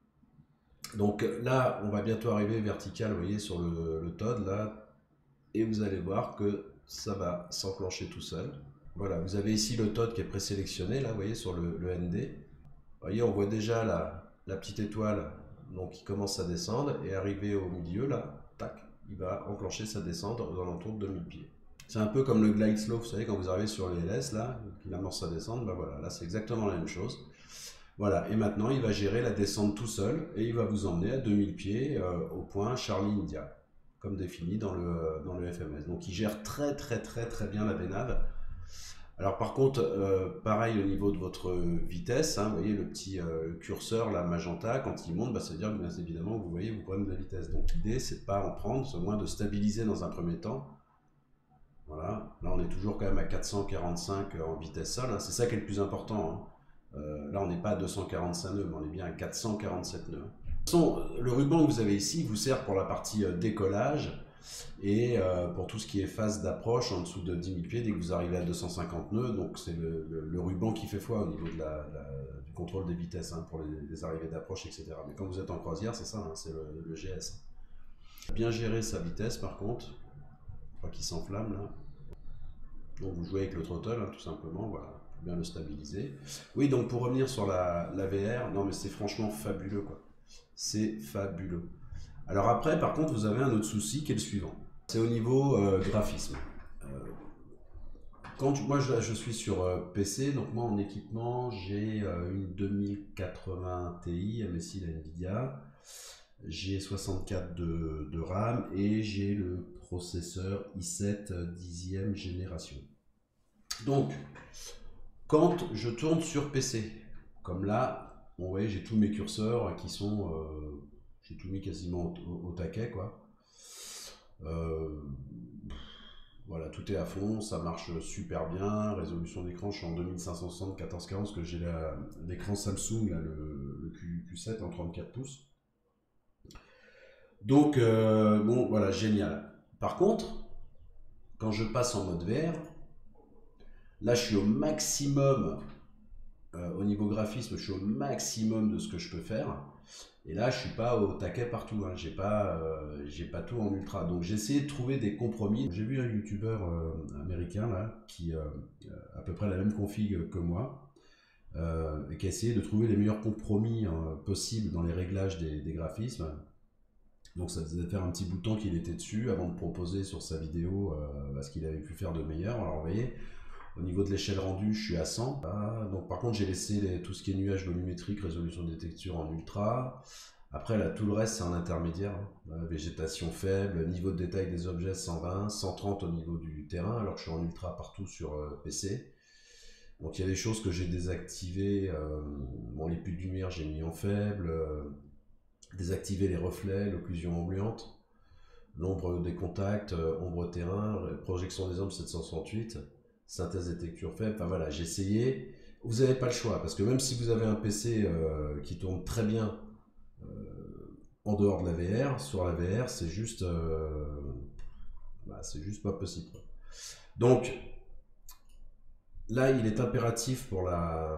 Donc là, on va bientôt arriver vertical, vous voyez, sur le TOD, là. Et vous allez voir que ça va s'enclencher tout seul. Voilà, vous avez ici le TOD qui est présélectionné, là, vous voyez, sur le ND. Vous voyez, on voit déjà la petite étoile donc, qui commence à descendre, et arrivé au milieu, là, tac, il va enclencher sa descente aux alentours de 2000 pieds. C'est un peu comme le glide slope, vous savez, quand vous arrivez sur les LS, là, qu'il amorce sa descente, ben voilà, là c'est exactement la même chose. Voilà, et maintenant il va gérer la descente tout seul, et il va vous emmener à 2000 pieds au point Charlie India, comme défini dans le FMS. Donc il gère très très très très bien la VNAV. Alors par contre, pareil au niveau de votre vitesse, hein, vous voyez le petit curseur, la magenta, quand il monte, bah, ça veut dire que bien évidemment vous voyez vous prenez de la vitesse. Donc l'idée c'est de pas en prendre, c'est au moins de stabiliser dans un premier temps. Voilà, là on est toujours quand même à 445 en vitesse sol, hein. C'est ça qui est le plus important, hein. Là on n'est pas à 245 nœuds, mais on est bien à 447 nœuds. De toute façon, le ruban que vous avez ici vous sert pour la partie décollage. Et pour tout ce qui est phase d'approche en dessous de 10 000 pieds, dès que vous arrivez à 250 nœuds, donc c'est le ruban qui fait foi au niveau du contrôle des vitesses, hein, pour les arrivées d'approche, etc. Mais quand vous êtes en croisière, c'est ça, hein, c'est le GS. Bien gérer sa vitesse par contre, je crois qu'il s'enflamme là. Donc vous jouez avec le throttle, hein, tout simplement, voilà, pour bien le stabiliser. Oui, donc pour revenir sur la VR, non mais c'est franchement fabuleux, quoi. C'est fabuleux. Alors après, par contre, vous avez un autre souci qui est le suivant. C'est au niveau graphisme. Moi, je suis sur PC, donc moi en équipement, j'ai une 2080 Ti MSI de Nvidia. J'ai 64 de RAM et j'ai le processeur i7 10e génération. Donc, quand je tourne sur PC, comme là, bon, ouais, j'ai tous mes curseurs qui sont... j'ai tout mis quasiment au taquet, quoi. Voilà, tout est à fond, ça marche super bien. Résolution d'écran, je suis en 2560 1440 parce que j'ai l'écran Samsung, là, le Q7 en 34 pouces. Donc, bon, voilà, génial. Par contre, quand je passe en mode VR, là, je suis au maximum niveau graphisme, je suis au maximum de ce que je peux faire. Et là, je suis pas au taquet partout, hein. J'ai pas tout en ultra. Donc j'ai essayé de trouver des compromis. J'ai vu un youtubeur américain là, qui a à peu près la même config que moi, et qui a essayé de trouver les meilleurs compromis possibles dans les réglages des graphismes. Donc ça faisait faire un petit bout de temps qu'il était dessus avant de proposer sur sa vidéo ce qu'il avait pu faire de meilleur. Alors vous voyez, au niveau de l'échelle rendue, je suis à 100. Donc par contre, j'ai laissé tout ce qui est nuage volumétrique, résolution des textures en ultra. Après, là, tout le reste, c'est en intermédiaire, hein. Végétation faible, niveau de détail des objets 120, 130 au niveau du terrain, alors que je suis en ultra partout sur PC. Donc il y a des choses que j'ai désactivées. Bon, les puits de lumière, j'ai mis en faible. Désactiver les reflets, l'occlusion ambiante, l'ombre des contacts, ombre terrain, projection des ombres 768, synthèse des textures faibles. Enfin voilà, j'ai essayé. Vous n'avez pas le choix, parce que même si vous avez un PC qui tourne très bien en dehors de la VR, sur la VR, c'est juste pas possible. Donc là, il est impératif pour la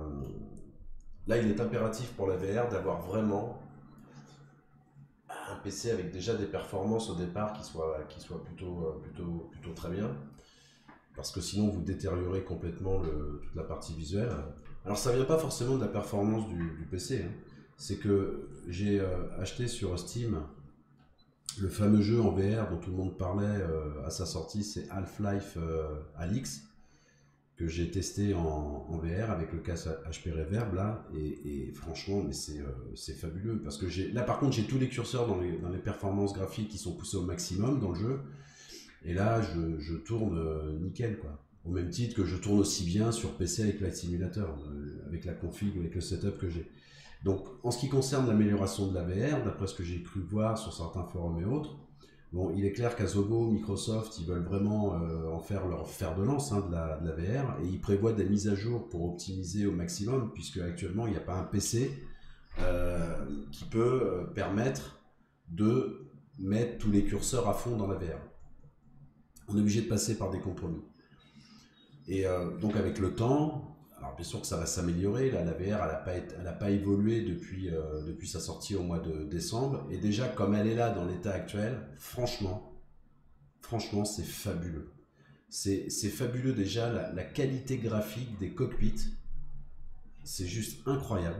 VR d'avoir vraiment un PC avec déjà des performances au départ qui soient plutôt très bien, parce que sinon vous détériorez complètement toute la partie visuelle. Alors ça vient pas forcément de la performance du PC, hein. C'est que j'ai acheté sur Steam le fameux jeu en VR dont tout le monde parlait à sa sortie, c'est Half-Life Alyx, que j'ai testé en VR avec le casque HP Reverb là, et franchement, mais c'est fabuleux, parce que là par contre j'ai tous les curseurs dans les performances graphiques qui sont poussés au maximum dans le jeu, et là je tourne nickel quoi. Au même titre que je tourne aussi bien sur PC avec Flight Simulator, avec la config, avec le setup que j'ai. Donc en ce qui concerne l'amélioration de la VR, d'après ce que j'ai cru voir sur certains forums et autres, bon, il est clair qu'Asobo, Microsoft, ils veulent vraiment en faire leur fer de lance, hein, de la VR, et ils prévoient des mises à jour pour optimiser au maximum, puisque actuellement il n'y a pas un PC qui peut permettre de mettre tous les curseurs à fond dans la VR. On est obligé de passer par des compromis. Et donc avec le temps, alors bien sûr que ça va s'améliorer, là la VR elle n'a pas évolué depuis sa sortie au mois de décembre, et déjà comme elle est là dans l'état actuel, franchement c'est fabuleux. C'est fabuleux déjà, la qualité graphique des cockpits, c'est juste incroyable.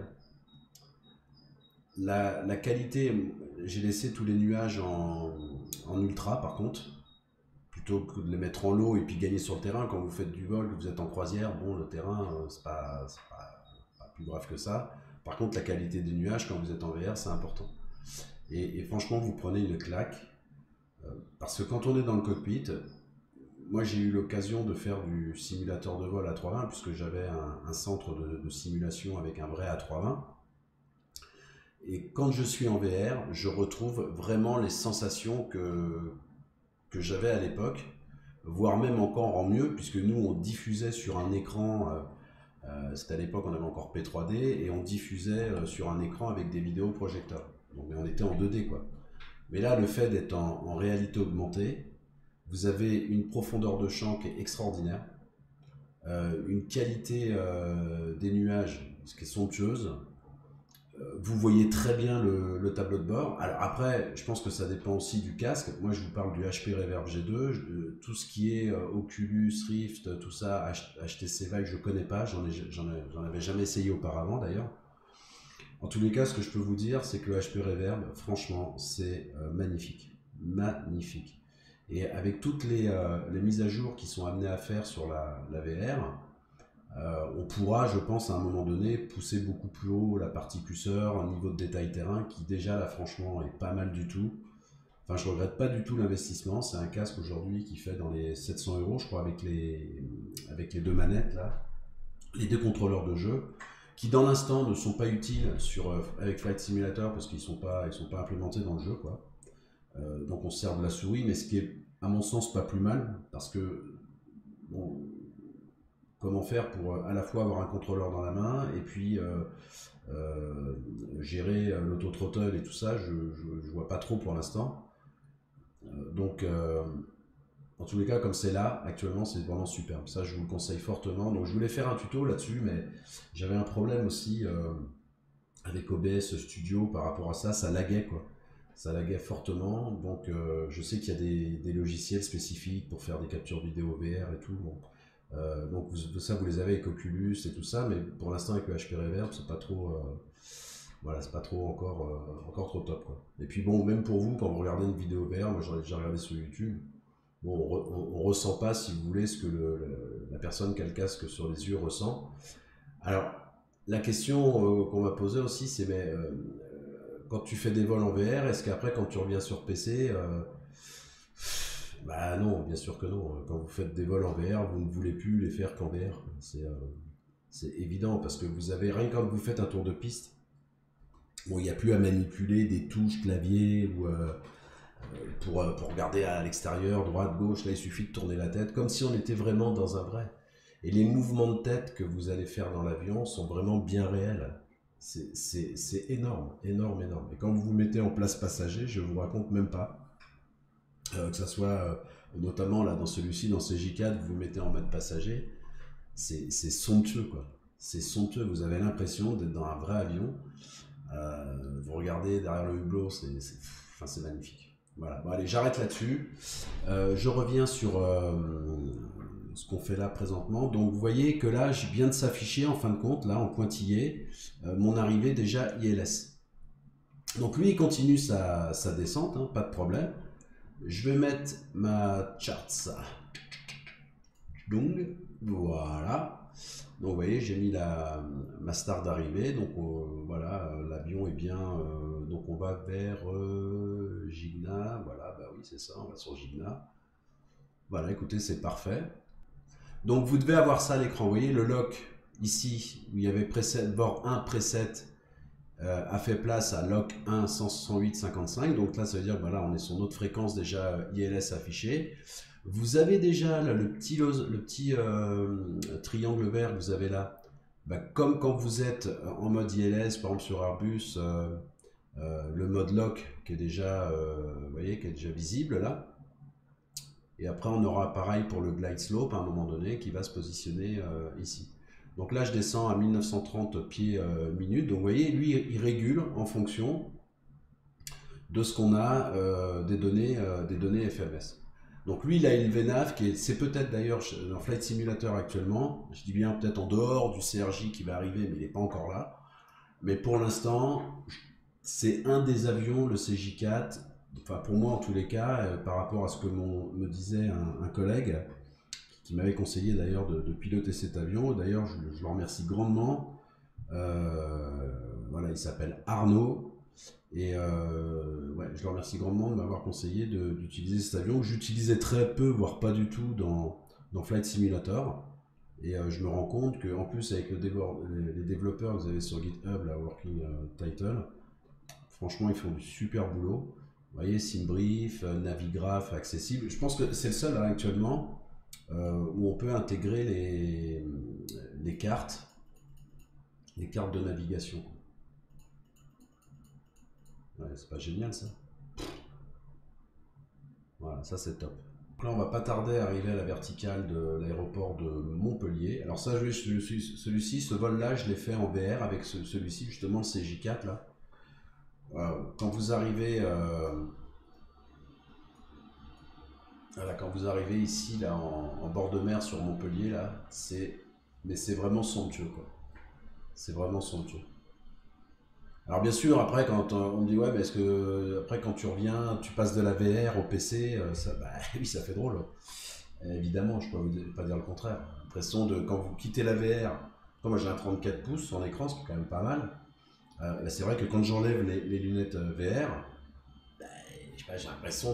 La qualité, j'ai laissé tous les nuages en ultra par contre, plutôt que de les mettre en low et puis gagner sur le terrain. Quand vous faites du vol, que vous êtes en croisière, bon, le terrain, c'est pas plus grave que ça. Par contre, la qualité des nuages, quand vous êtes en VR, c'est important. Et franchement, vous prenez une claque, parce que quand on est dans le cockpit, moi j'ai eu l'occasion de faire du simulateur de vol A320, puisque j'avais un centre de simulation avec un vrai A320. Et quand je suis en VR, je retrouve vraiment les sensations que j'avais à l'époque, voire même encore en mieux, puisque nous on diffusait sur un écran, c'était à l'époque on avait encore P3D, et on diffusait sur un écran avec des vidéoprojecteurs. Donc on était en 2D quoi. Mais là, le fait d'être en réalité augmentée, vous avez une profondeur de champ qui est extraordinaire, une qualité des nuages qui est somptueuse. Vous voyez très bien le tableau de bord. Alors après, je pense que ça dépend aussi du casque. Moi, je vous parle du HP Reverb G2. Tout ce qui est Oculus, Rift, tout ça, HTC Vive, je ne connais pas. J'en avais jamais essayé auparavant d'ailleurs. En tous les cas, ce que je peux vous dire, c'est que le HP Reverb, franchement, c'est magnifique. Magnifique. Et avec toutes les mises à jour qui sont amenées à faire sur la VR, on pourra, je pense, à un moment donné, pousser beaucoup plus haut la partie curseur, un niveau de détail terrain qui déjà, là, franchement, est pas mal du tout. Enfin, je regrette pas du tout l'investissement. C'est un casque aujourd'hui qui fait dans les 700 €, je crois, avec les deux manettes, là, les deux contrôleurs de jeu, qui dans l'instant ne sont pas utiles avec Flight Simulator parce qu'ils sont pas implémentés dans le jeu, quoi. Donc on se sert de la souris, mais ce qui est à mon sens pas plus mal, parce que bon, comment faire pour à la fois avoir un contrôleur dans la main et puis gérer l'auto-throttle et tout ça, je vois pas trop pour l'instant. Donc En tous les cas, comme c'est là, actuellement, c'est vraiment superbe. Ça, je vous le conseille fortement. Donc, je voulais faire un tuto là-dessus, mais j'avais un problème aussi avec OBS Studio par rapport à ça. Ça laguait, quoi. Ça laguait fortement. Donc, je sais qu'il y a des logiciels spécifiques pour faire des captures vidéo VR et tout. Bon. Donc, ça, vous les avez avec Oculus et tout ça, mais pour l'instant, avec le HP Reverb, c'est pas trop. Voilà, c'est pas trop encore trop top, quoi. Et puis, bon, même pour vous, quand vous regardez une vidéo VR, moi, j'en ai déjà regardé sur YouTube. Bon, on ressent pas, si vous voulez, ce que la personne qui a le casque sur les yeux ressent. Alors, la question qu'on m'a posée aussi, c'est mais quand tu fais des vols en VR, est-ce qu'après, quand tu reviens sur PC, bah non, bien sûr que non. Quand vous faites des vols en VR, vous ne voulez plus les faire qu'en VR. C'est évident parce que vous avez, rien que quand vous faites un tour de piste, bon, il n'y a plus à manipuler des touches clavier ou pour regarder à l'extérieur, droite, gauche, là il suffit de tourner la tête, comme si on était vraiment dans un vrai. Et les mouvements de tête que vous allez faire dans l'avion sont vraiment bien réels. C'est énorme, énorme, énorme. Et quand vous vous mettez en place passager, je vous raconte même pas, que ça soit notamment là dans celui-ci, dans CJ4, vous vous mettez en mode passager, c'est somptueux quoi. C'est somptueux, vous avez l'impression d'être dans un vrai avion. Vous regardez derrière le hublot, c'est magnifique. Voilà, bon allez, j'arrête là-dessus. Je reviens sur ce qu'on fait là présentement. Donc vous voyez que là, je viens de s'afficher en fin de compte, là en pointillé, mon arrivée déjà ILS. Donc lui, il continue sa descente, hein, pas de problème. Je vais mettre ma charts. Donc voilà. Donc vous voyez, j'ai mis ma star d'arrivée. Donc voilà, l'avion est bien. Donc on va vers Gigna. Voilà, bah oui, c'est ça, on va sur Gigna. Voilà, écoutez, c'est parfait. Donc vous devez avoir ça à l'écran. Vous voyez, le lock ici, où il y avait preset, bord 1 preset, a fait place à lock 1 168 55. Donc là, ça veut dire que voilà, on est sur notre fréquence déjà ILS affichée. Vous avez déjà là, le petit triangle vert que vous avez là. Bah, comme quand vous êtes en mode ILS, par exemple sur Airbus, le mode lock qui est déjà, vous voyez, qui est déjà visible là. Et après, on aura pareil pour le glide slope à un moment donné qui va se positionner ici. Donc là, je descends à 1930 pieds minutes. Donc vous voyez, lui, il régule en fonction de ce qu'on a des données FMS. Donc lui, il a une VNAV qui est, c'est peut-être d'ailleurs dans Flight Simulator actuellement, je dis bien peut-être en dehors du CRJ qui va arriver, mais il n'est pas encore là. Mais pour l'instant, c'est un des avions, le CJ4, enfin pour moi en tous les cas, par rapport à ce que me disait un collègue, qui m'avait conseillé d'ailleurs de piloter cet avion. D'ailleurs, je le remercie grandement. Voilà, il s'appelle Arnaud. Et ouais, je le remercie grandement de m'avoir conseillé d'utiliser cet avion que j'utilisais très peu, voire pas du tout dans Flight Simulator. Et je me rends compte qu'en plus, avec les développeurs que vous avez sur GitHub, la Working Title, franchement, ils font du super boulot. Vous voyez, SimBrief, Navigraph, accessible. Je pense que c'est le seul là, actuellement où on peut intégrer les cartes de navigation. Ouais, c'est pas génial ça. Voilà, ça c'est top. Donc là, on va pas tarder à arriver à la verticale de l'aéroport de Montpellier. Alors ça, celui-ci, ce vol-là, je l'ai fait en VR avec celui-ci, justement le CJ4 là. Quand vous arrivez, voilà, quand vous arrivez ici là en bord de mer sur Montpellier là, mais c'est vraiment somptueux quoi. C'est vraiment somptueux. Alors bien sûr, après quand on me dit ouais, mais est-ce que après quand tu reviens, tu passes de la VR au PC, ça, bah oui, ça fait drôle. Évidemment, je peux pas dire le contraire. L'impression de quand vous quittez la VR, moi j'ai un 34 pouces en écran, ce qui est quand même pas mal. Bah, c'est vrai que quand j'enlève les lunettes VR, bah, j'ai l'impression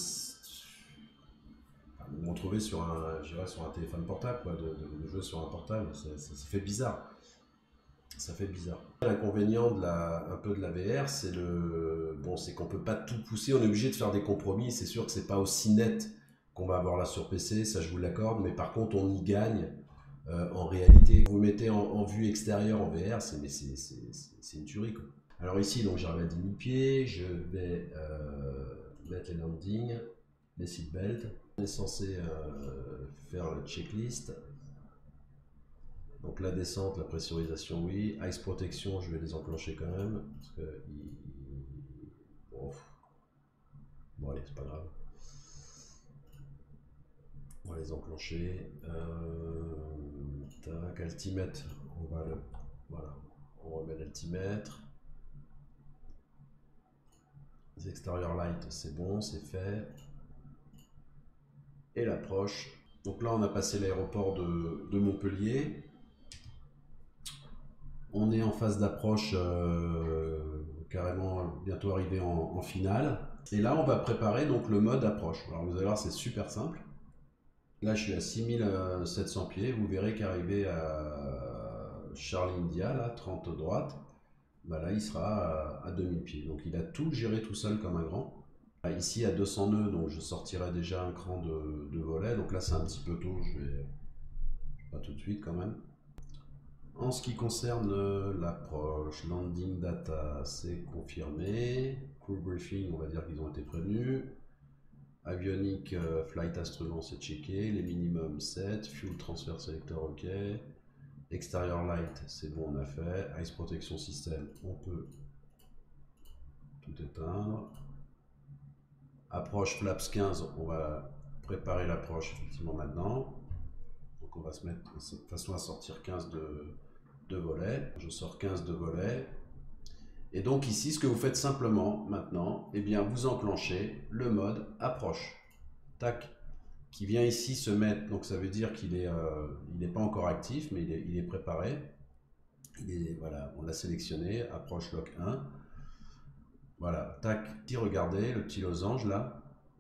de me retrouver sur sur un téléphone portable, quoi, de jouer sur un portable. Ça fait bizarre. Ça fait bizarre. L'inconvénient un peu de la VR, c'est qu'on peut pas tout pousser, on est obligé de faire des compromis. C'est sûr que c'est pas aussi net qu'on va avoir là sur PC, ça je vous l'accorde, mais par contre on y gagne en réalité. Vous mettez en vue extérieure en VR, c'est une tuerie quoi. Alors ici, donc j'arrive à 10 000 pieds, je vais mettre les landings, les seatbelts. On est censé faire le checklist. Donc la descente, la pressurisation, oui. Ice protection, je vais les enclencher quand même. Parce que bon allez, c'est pas grave. On va les enclencher. Tac, altimètre, on va le. Voilà, on remet l'altimètre. Les extérieurs light, c'est bon, c'est fait. Et l'approche. Donc là, on a passé l'aéroport de Montpellier. On est en phase d'approche, carrément bientôt arrivé en finale. Et là, on va préparer donc le mode approche. Alors vous allez voir, c'est super simple. Là, je suis à 6700 pieds. Vous verrez qu'arrivé à Charlie India, là, 30 droite, bah là, il sera à 2000 pieds. Donc il a tout géré tout seul comme un grand. Ici à 200 nœuds, donc je sortirai déjà un cran de volet. Donc là, c'est un petit peu tôt, je vais pas tout de suite quand même. En ce qui concerne l'approche, landing data, c'est confirmé. Crew briefing, on va dire qu'ils ont été prévenus. Avionic flight instrument, c'est checké. Les minimums 7. Fuel transfer selector, ok. Extérieur light, c'est bon, on a fait. Ice protection system, on peut tout éteindre. Approche flaps 15, on va préparer l'approche effectivement maintenant. Donc on va se mettre de façon à sortir 15 de volets. Je sors 15 de volets. Et donc ici, ce que vous faites simplement maintenant, eh bien vous enclenchez le mode approche. Tac. Qui vient ici se mettre, donc ça veut dire qu'il est, il n'est pas encore actif, mais il est préparé. Voilà, on l'a sélectionné, approche lock 1. Voilà, tac, regardez le petit losange là.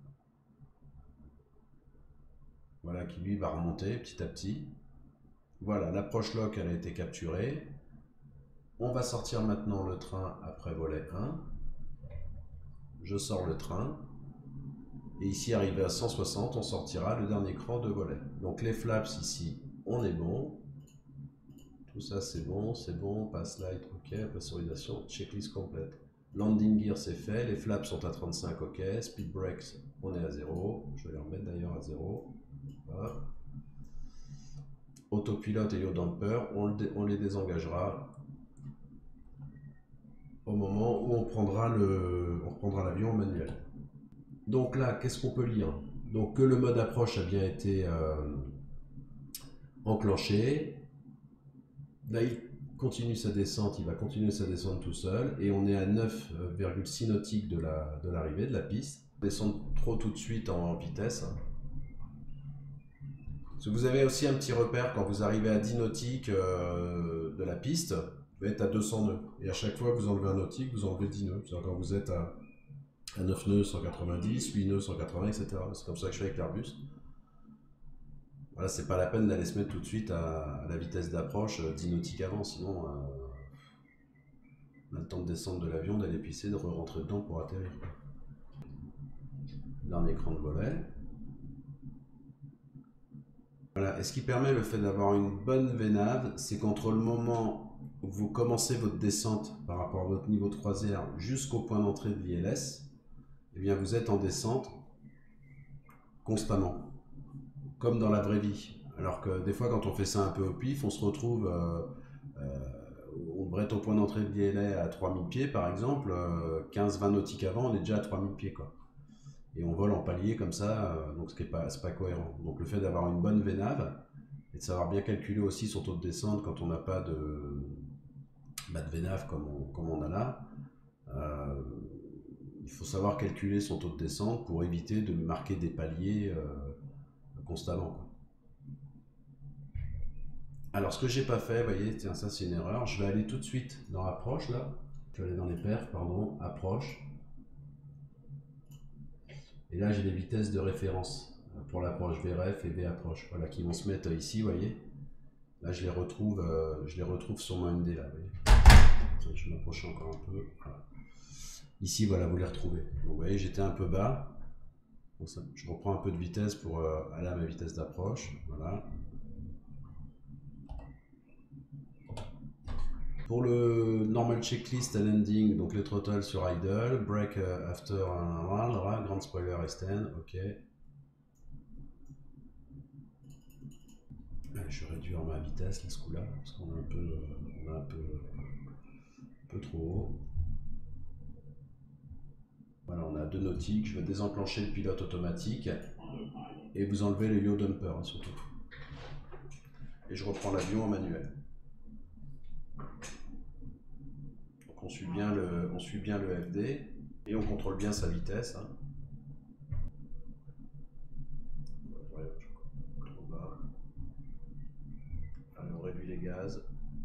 Voilà, qui lui va remonter petit à petit. Voilà, l'approche lock, elle a été capturée. On va sortir maintenant le train après volet 1. Je sors le train. Et ici, arrivé à 160, on sortira le dernier cran de volet. Donc les flaps ici, on est bon. Tout ça, c'est bon. Pass light, ok. Pressurisation, checklist complète. Landing gear, c'est fait. Les flaps sont à 35, ok. Speed brakes, on est à 0. Je vais les remettre d'ailleurs à 0. Voilà. Autopilote et yaw damper, on les désengagera au moment où on prendra l'avion en manuel. Donc là, qu'est-ce qu'on peut lire? Donc que le mode approche a bien été enclenché. Là, il continue sa descente, il va continuer sa descente tout seul. Et on est à 9,6 nautiques de l'arrivée de la piste. Descendre trop tout de suite en vitesse. Parce que vous avez aussi un petit repère quand vous arrivez à 10 nautiques de la piste. Vous êtes à 200 nœuds. Et à chaque fois que vous enlevez un nautique, vous enlevez 10 nœuds. C'est-à-dire quand vous êtes à 9 nœuds, 190, 8 nœuds, 180, etc. C'est comme ça que je fais avec l'Airbus. Voilà, c'est pas la peine d'aller se mettre tout de suite à la vitesse d'approche 10 nautiques avant, sinon on a le temps de descendre de l'avion, d'aller pisser, de re-rentrer dedans pour atterrir. Dernier cran de volet. Voilà, et ce qui permet le fait d'avoir une bonne VNAV, c'est qu'entre le moment où vous commencez votre descente par rapport à votre niveau de croisière jusqu'au point d'entrée de l'ILS, eh bien vous êtes en descente constamment, comme dans la vraie vie. Alors que des fois, quand on fait ça un peu au pif, on se retrouve, on devrait être au point d'entrée de l'ILS à 3000 pieds par exemple, 15-20 nautiques avant, on est déjà à 3000 pieds quoi. Et on vole en palier comme ça, donc c'est pas cohérent. Donc le fait d'avoir une bonne VNAV et de savoir bien calculer aussi son taux de descente quand on n'a pas de VNAV comme on a là, il faut savoir calculer son taux de descente pour éviter de marquer des paliers constamment, quoi. Alors ce que j'ai pas fait, vous voyez, tiens, ça c'est une erreur, je vais aller tout de suite dans approche là, je vais aller dans les perfs, pardon, approche. Et là, j'ai les vitesses de référence pour l'approche VRF et V-approche, voilà, qui vont se mettre ici, vous voyez. Là, je les retrouve sur mon MD, là, vous voyez. Je vais m'approcher encore un peu. Voilà. Ici, voilà, vous les retrouvez. Donc, vous voyez, j'étais un peu bas. Donc, ça, je reprends un peu de vitesse pour aller à ma vitesse d'approche. Voilà. Pour le normal checklist à landing, donc le throttle sur idle, brake after, voilà, grand spoiler extend, ok. je vais réduire ma vitesse là, ce coup-là, parce qu'on est un peu trop haut. Voilà, on a 2 nautiques. Je vais désenclencher le pilote automatique et vous enlevez le yaw dumper hein, surtout. Et je reprends l'avion en manuel. Donc on suit bien le FD et on contrôle bien sa vitesse. Hein. Trop bas. Allez, on réduit les gaz.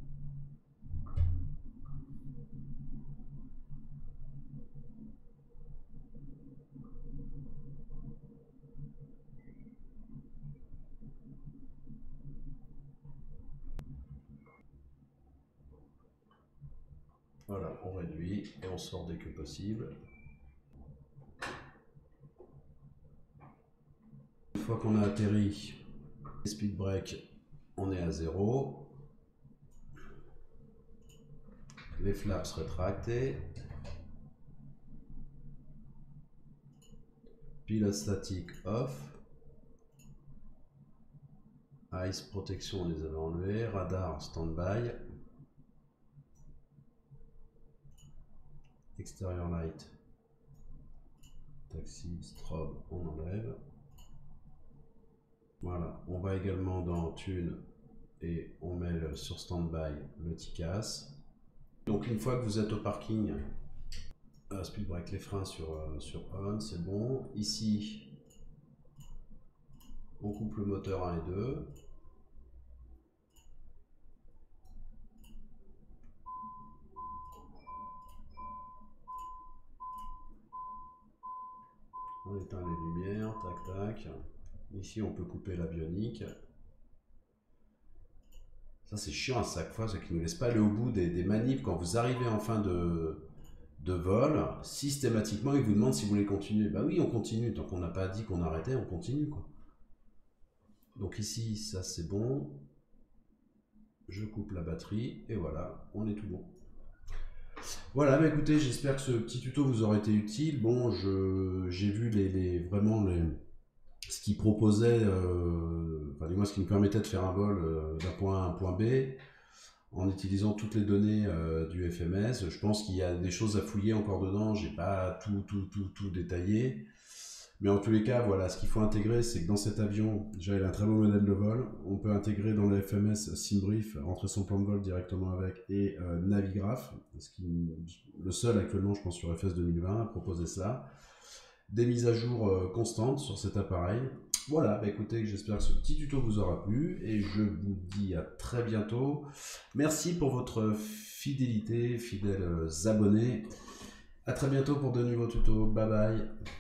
Voilà, on réduit et on sort dès que possible. Une fois qu'on a atterri, speed break, on est à 0. Les flaps rétractés. Pilote statique off. Ice protection, on les avait enlevés. Radar standby. Exterior light. Taxi, strobe, on enlève. Voilà, on va également dans Tune et on met sur standby le TICAS. Donc une fois que vous êtes au parking, speed break, les freins sur on, c'est bon. Ici, on coupe le moteur 1 et 2. On éteint les lumières, tac tac. Ici on peut couper l'avionique. Ça c'est chiant à chaque fois, c'est qu'ils ne nous laissent pas aller au bout des manips. Quand vous arrivez en fin de vol, systématiquement ils vous demandent si vous voulez continuer. Bah oui, on continue, tant qu'on n'a pas dit qu'on arrêtait, on continue quoi. Donc ici, ça c'est bon. Je coupe la batterie et voilà, on est tout bon. Voilà, bah écoutez, j'espère que ce petit tuto vous aura été utile. Bon, j'ai vu ce qui proposait, enfin du moins ce qui me permettait de faire un vol d'un point A à un point B en utilisant toutes les données du FMS. Je pense qu'il y a des choses à fouiller encore dedans, j'ai pas tout détaillé. Mais en tous les cas, voilà, ce qu'il faut intégrer, c'est que dans cet avion, déjà il a un très beau modèle de vol. On peut intégrer dans le FMS SimBrief, rentrer son plan de vol directement avec, et Navigraph, le seul actuellement, je pense, sur FS 2020 à proposer ça. Des mises à jour constantes sur cet appareil. Voilà, bah écoutez, j'espère que ce petit tuto vous aura plu et je vous dis à très bientôt. Merci pour votre fidélité, fidèles abonnés. À très bientôt pour de nouveaux tutos. Bye bye.